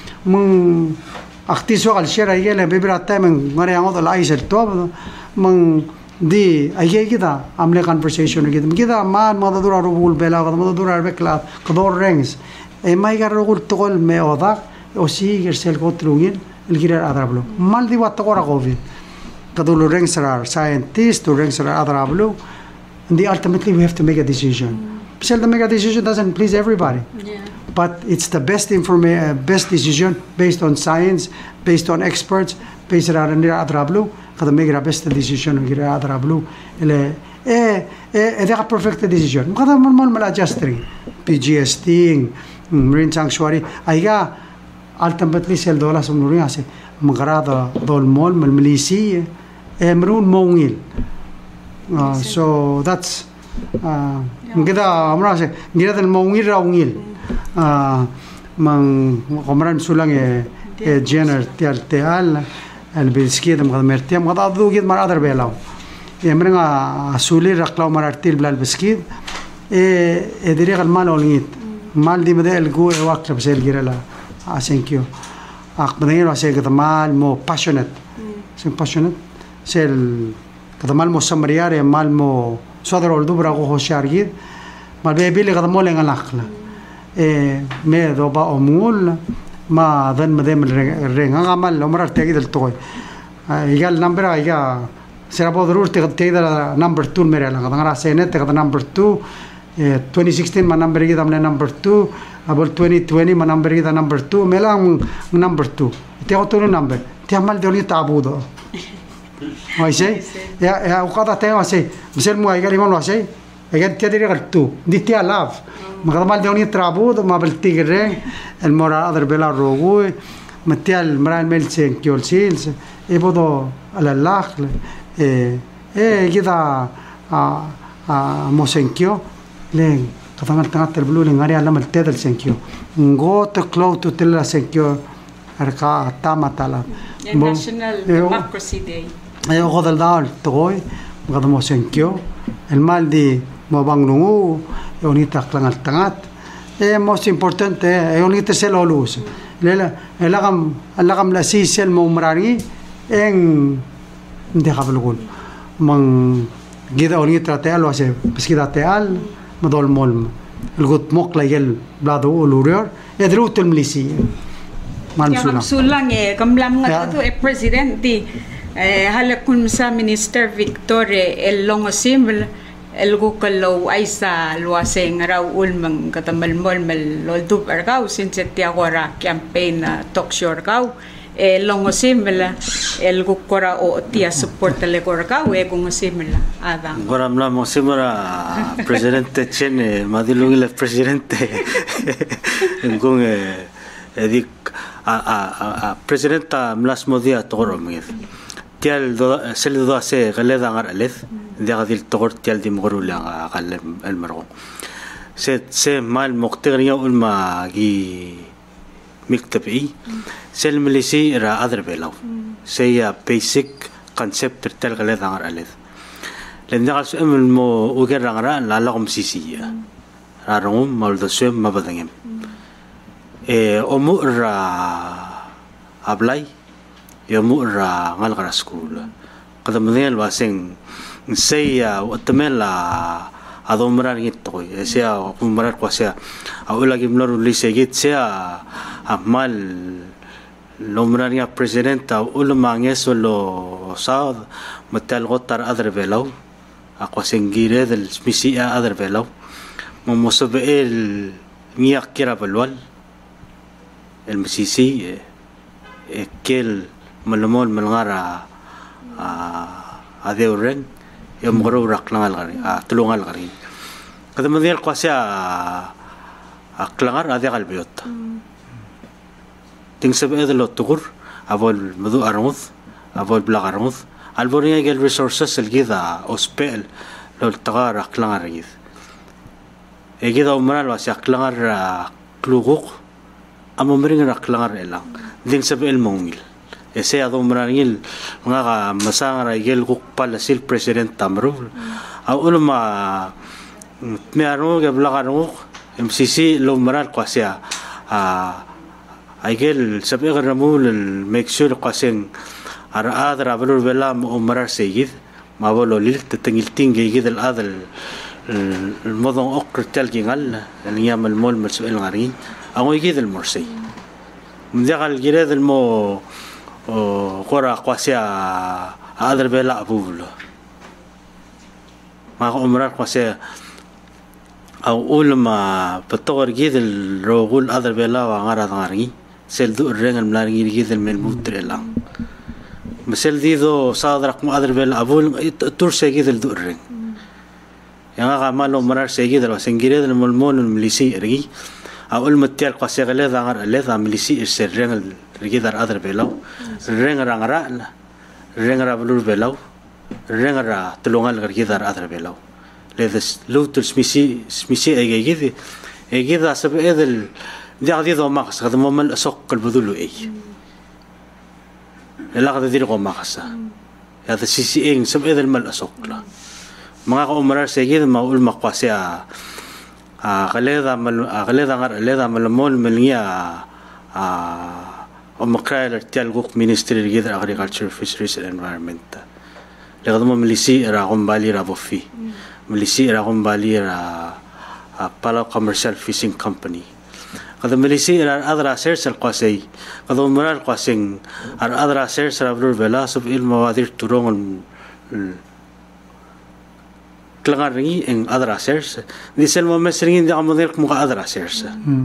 mung aktiso al share ayele bebra time ngare ango la isel to mung di ayge kita amle conversation kita kita man mo dura rubul belao mo dura bekla kodor rings e mai gar rugul tol me oda o si gersel kotrungin el girar adrablo mal di wat tokora covid kadulu rings are scientists to rings are adrablo and the ultimately we have to make a decision mm. to make a decision doesn't please everybody yeah. But it's the best information uh, best decision based on science based on experts based on adrablo kada make a best decision girar adrablo ele e e e perfect decision kada normal mal adjustri P G S T marine sanctuary aiga ultimately sel dola sumnuri ase magarada dol mol mal milisi emrun mongil uh, so that's uh ngida amra se ngida del mongil raungil uh mang komran sulang e e gener tial teal el biskid mag mertiam gada du gid mar adar belaw emrenga suli raklaw mar artil blal biskid e e direg al mal olngit mal di medel go e wakrab sel girala thank you ak badengero se katamal mo passionate sen passionate sel katamal mo samariare mal mo sodar oldu brago hoshargid mal bebile katamol engalakla e me doba omul ma dan medem renga gamal omrar tegi del toy igal number aiga será podrur te te da number two mere la ngara senet te number two twenty sixteen ma number gi damne number two about twenty twenty ma number gi da number two melang number two te otro number te amal de oni tabudo mai sei ya ya o kada te ase misel mo aiga limon ase aiga te dire gal tu di te love ma kada mal de oni trabudo ma bel tigre el mora adar bela rogu metial mran melsen kiol sils e bodo ala lakle e e gida a a mosenkio len katangal tangat el blue len area lam el tedel senkio go to close to tel senkio arka tamatala National Democracy Day e go del dal toy gada mosenkio el mal di mo bangnungu e onita tangal tangat e most importante e onita selo luz lela elagam elagam la sisel mo umrani en de hablugun man gida onita teal o ase pesquida teal madol mol el gut mok la yel blado ulurior e drut el milisi man sulang sulang e kamlam nga to e president di halakun sa minister Victor el longosim el gukalo ay sa luaseng raw ulmang katamal mol mel loldub argaw since tiagora campaign talk show argaw e longosim el gukora o tia support le gorgaw e gungosim ada goram la mosimara presidente chene madilung le presidente ngung edik a a presidenta mlas modia toromir tial sel do ase galeda ngaralez de gadil togor tial di mogorula gal el margo se se mal muqtiriya ulma gi miktabi sel milisi ra adr belaw se ya basic concept tel galeda ngaralez len dagal su emel mo uger ngara la la kom sisi ra rongum mal do sem mabadangem e omu ra ablay yomu ra ngal gara school kada mudel waseng seya watamela adomrar ngitoy seya umrar ko seya awla gimlor lisegit seya amal lomrar nga presidenta ulma ngesolo south matal gotar adre belaw ako sengire del smisia adre belaw momosobe el ngiak kira balwal el misisi kel malamol malngara adeu ren ya mgoro rak langal kari a tulungal kari kada mandial kwasya aklangar ade kalbiot ting sabe edlo tugur avol madu armuth avol blag armuth alboringa gel resources elgida ospel lol tagar aklangar gid egida umral wasya aklangar kluguk amomring aklangar elang ting sabe el mongil ese ado umrangil nga masanga gel guk pala sil president tamro au ulma me armo ge blag armuth M C C lo maral kwasya a aigel sabi ramul make sure kwasen ara adra balur bela mo marar segid ma bolo lil tetengil tingi gid al adal الموضوع أقر تلقي قال الأيام المول مسؤول غارين أو يجيد المرسي من ذا قال جريد المو قرا قاسيا أدر بلا أبوله ما عمره قاسيا أو أول ما بتطور جيد الرجول أدر بلا وعارض غارين سيل ذو الرجال ملارجي جيد الملموت تريلا مثل ذي ذو صادرك ما أدر بلا أبول تورسي جيد ذو الرجال yang agak malu merar segi dalam sengkiri dalam mulmul milisi lagi, awal mutiar kuasa gale dangar le dam milisi sereng lagi dar adar belau, reng rang ra, reng ra belur belau, reng ra tulungal lagi dar adar belau, le des lutul smisi smisi egi egi egi dah sebab edel dia dia doa makas, kada momal sok kalbudulu egi, elah kada diri kau makasa, ya ada sisi eng sebab edel mal sok lah. mga kaumarar segid maul makwasya a kaleda mal kaleda ngar kaleda malamol melngia a omakral tialguk ministry gid agriculture fisheries and environment legado milisi era gombali ra bofi milisi era gombali ra palo commercial fishing company kada milisi era adra sers al qasay kada umarar qasing ar adra sers ra blur bela sub il mawadir turong langar ringi eng adra sers disel mo mesringin di amodir muka adra sers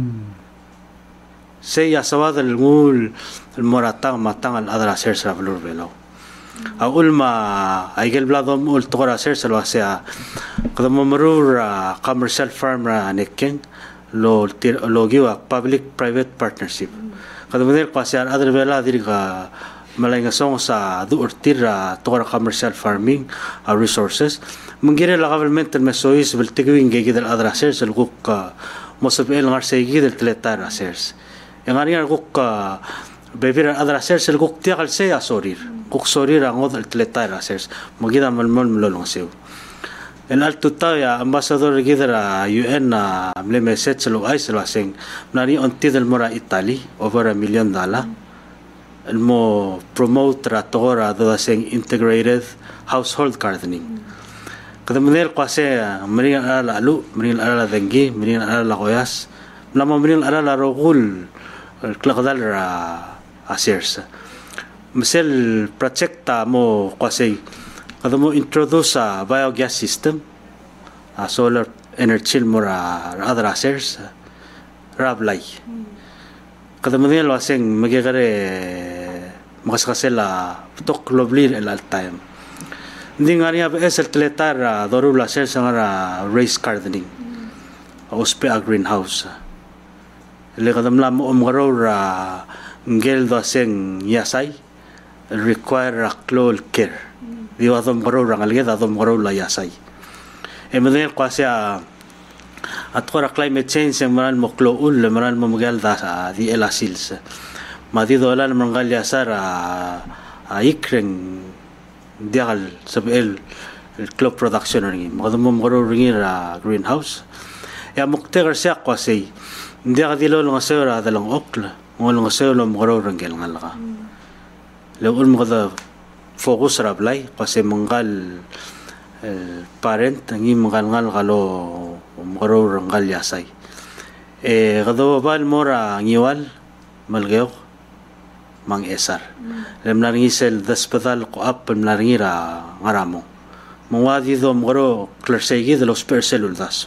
se ya sawad al ngul al moratang matang al adra sers rablur belo aul ma aigel bladom ul tora sers lo asya kadam marur commercial farm ra nekken lo lo giwa public private partnership kadam der kwasya adra bela dirga malay nga song sa duurtir tora commercial farming resources mengkira la government mesois beltiguing gigid al adrasers al guk mosabel ngar segid al tletar asers yang ari al guk bebir al adrasers al guk tial se asorir guk sorir ang od al tletar asers magida malmol mlolong sew el alto ya ambassador gidra U N na mlemeset lo ay selo aseng nari onti del mora Italy over a million dollar el mo promote ratora do aseng integrated household gardening kada menel kuasa meringan ala lalu meringan ala denggi meringan ala koyas nama meringan ala rogul kelakadal ra asers mesel project ta mo kuasa kada mo introduce a biogas system a solar energy mo ra other asers rablay kada menel waseng magigare makasakasela tok lovely el all time hindi nga niya es el tletar doru la ser sangara raised gardening ospe a greenhouse le kadam lam umgaro ra ngel do seng yasay require a close care di wadom garo ra ngalge dadom garo la yasay e medel kwasya at kora climate change ang maran mo kloul le maran mo magal da di elasils madi do la mangal yasar a ikreng dial sabel crop production ringi magdum moro ringi ra greenhouse ya muktegar siya kwasi dia kadilo ng asera dalang okla ngol ng asera moro ringel ngalaka leul mo kada focus ra blay kasi manggal parent ngi mangal ngal kalo moro ringal yasay e kado bal mora ngiwal malgeo mang esar lem naringi sel hospital ko up naringi ra ngaramo mawadi do moro klersegi de los perselul das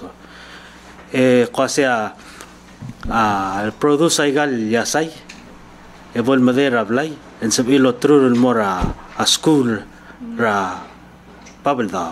e kwasya a produce igal yasay e vol madera blay en sab ilo trur mora a school ra babel da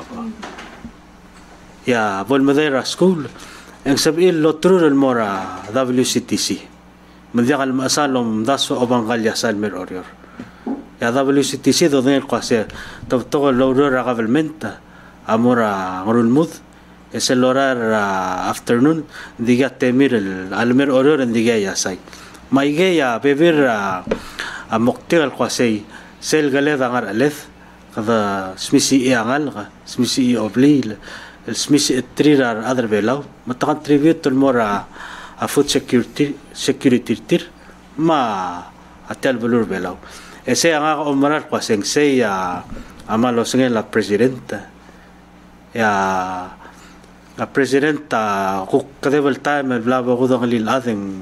ya vol madera school en sab ilo trur mora W C T C madial masalom daso obang galya salmer orior ya W C T C do den quase to to lo ra government amora ngulmud es el horario uh, afternoon diga temir el almer orior en diga ya sai maige ya beber a uh, moktel quase sel gale dangar alef kada smisi iangal smisi obli el smisi trirar other belau matakan tribute mora a food security security tir ma atel belur belau ese anga omarar quase se ya amalo singen la presidenta ya la presidenta kukadebel time blaba gudang lil adeng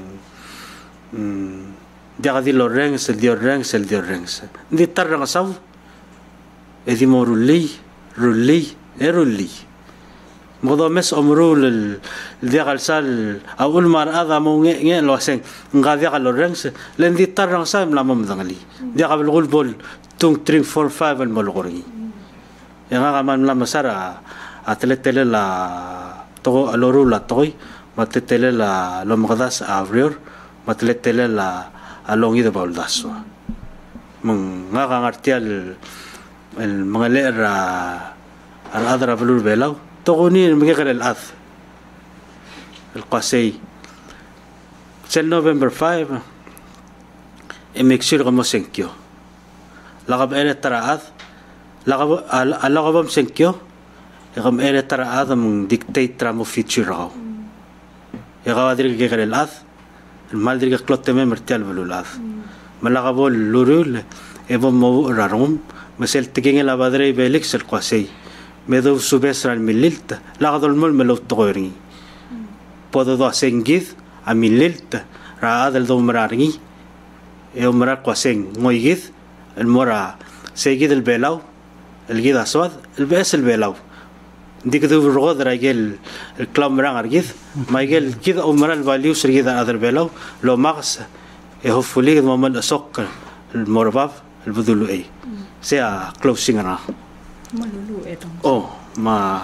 dia di lorengs el dio rengs el dio rengs di tarang saw e di moruli ruli e ruli modo mes omrul el dia galsal awul mar ada mo nge nge lo sen ngadia gal lorengs len di tarang saw la mom dangali dia qabel gul bol tung three four five el molgori yang ngaman la masara atletele la to aloru la toy matetele la lo magadas abrior matletele la alongi de baldaso mong nga ngartial el mangalera al adra velur belau to ni migel el ad el qasay sel November five e mixir como senkyo lagab ere taraad lagab alagabam senkyo Egam ere tara adam dictate tramo future raw. Ega adri ke gel al el mal dri ke clotte me mertial velulad. Malaga bol lurul evo mo rarum mesel tiking la badre belix el qasay. Medo subes al mililta la gadol mol melo togori. Podo do sengid a mililta ra adel do mrargi. E umrar qaseng moygid el mora seguid el belau el gid aswad el bes el belau. ديك ذو الرغد راجل الكلام ران أرجيث ما يقول كذا أمر الفاليو سرجيث هذا البلاو لو مغص يهفولي ما من أسوق المرباب البذلو أي سيا كلوسين أنا ما لولو إيه أو ما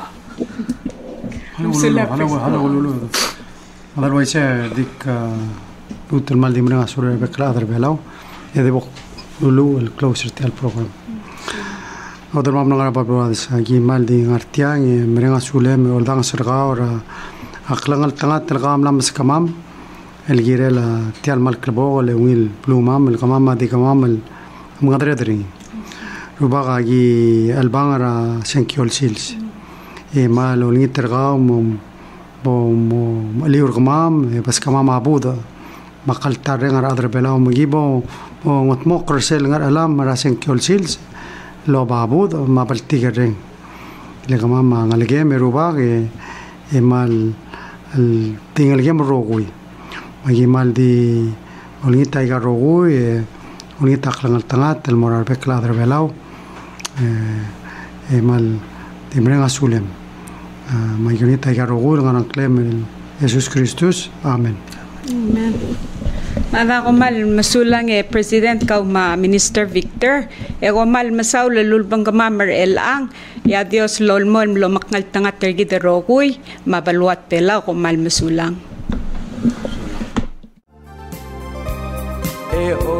هلا هلا هلا لولو هذا الويسة ديك لوت المال دي مرنا سورة بكرة هذا البلاو يدي بق لولو الكلوسر تاع البروغرام Otro mamno ngara babroades agi maldi ngartiang e merenga sule me oldang serga ora aklangal tangat telgam lam skamam el girela tial mal klabo le wil plumam el kamam di kamam el ngadre dri rubaga agi albangara senkiol sils e mal olni terga mo bo li urgamam e bas kamam abuda makal tarengar adre belaw magibo mo ngotmok resel ngar alam mara senkiol sils lo babud ma baltiger ring le kama ma ngalge meruba ke emal al tingal gem rogui magi mal di olni taiga rogui e olni taklangal tangat el morar bekla der belau e emal timrenga sulem magi olni taiga rogui ngaran klem Jesus Christus amen amen. Mada ko mal masulang e President kau ma Minister Victor e ko mal masaw lulbang kamamer elang ya Dios lolmon lo makngal tangat tergi de roguy mabaluat pela ko mal masulang e o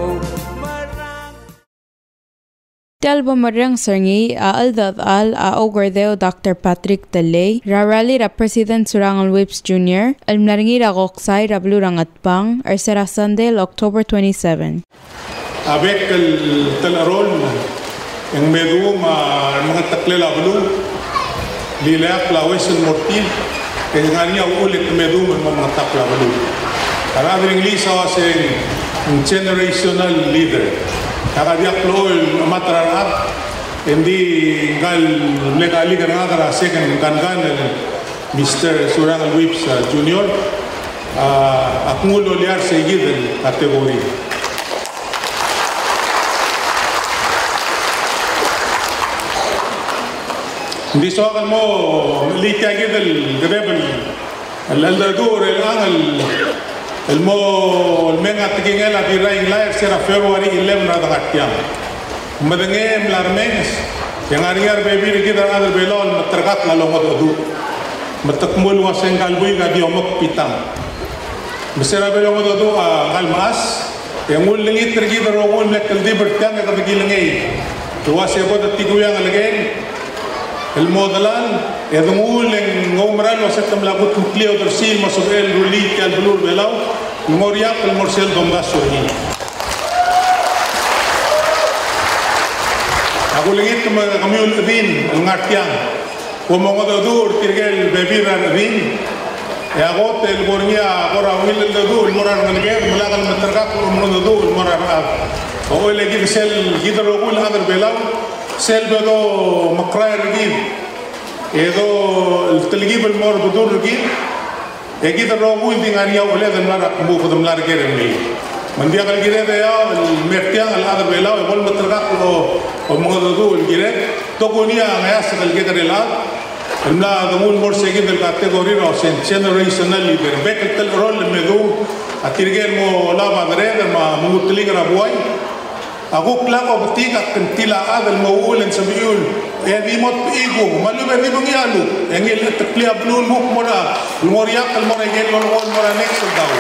Talba marang sarngi a aldad al a ogardeo Doctor Patrick Talay, rarali ra President Surangal Whips Junior, almnaringi ra Goksay ra Blurangat Pang, ar sera Sunday, October twenty-seventh. Avec el talarol, en medum a mga taklela blu, lilaak lawes el mortil, en ngania ulit medum ang mga takla blu. Karabing lisa was a generational leader. Kakadiak lool matrarat hindi gal legali kana kara second kankan Mister Surangal Whips uh, Junior uh, akmulo liar sa igid kategori hindi sokan mo litia gidel grebel al aldadur el angal el mo el menga tingel a diraing live sera February eleven na dangatiam madenge mlarmengs yang ariar baby kita ada belol terkat la longot adu matakmul wasengal bui ga diomok pitam mesera belongot adu galmas yang ulingit tergi darongul mekal di bertiang ka bigilingai tuwase bod tiguyang algen el modalan edungul en ngomral wasetam lagut kleo dersil masuk el ruli kal blur belau ngoriak el morsel domdas sohi aku lingit kami ulvin ngartiang komongo dur tirgel bebira rin ya hotel gornia ora wil dur morar ngalge mulagal matarka komongo dur morar o legi sel gidrogul hadar belau sel bedo makray rgib edo التلقيب المور بدور رجيب يجي الروغول دي غانيا ولا ذا نار مو خدم لار كيرمي من دي قال كده يا المرتيان الهذا بيلاو يقول مترقق او مغدو الجيرت توكونيا غياس الجدر لا لا دمول مور سيجي del category rosen generational leader بك تل رول مدو اتيرجل مو لا مدريد ما مutligra boy Aku kelak bertiga kentila adal mawul yang sebiul yang dimot igu malu berdi mengialu yang il terklia blul muk mora lumoriak al mora gel lol mora next daw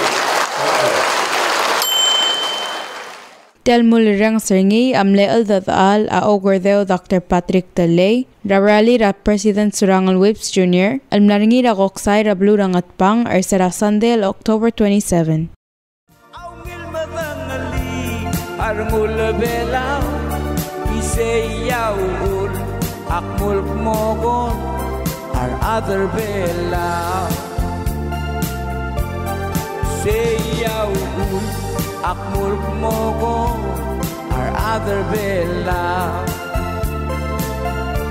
Telmul rang seringi amle al dadal a ogordeo Doctor Patrick Talay Rarali ra President Surangal Whips Junior al mlaringi ra goksay ra blue rangat pang ar sera Sunday October twenty-seventh Armul belau isayaul akmul mogon our other belau sayaul akmul mogon our other belau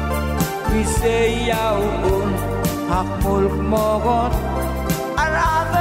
isayaul akmul mogon our other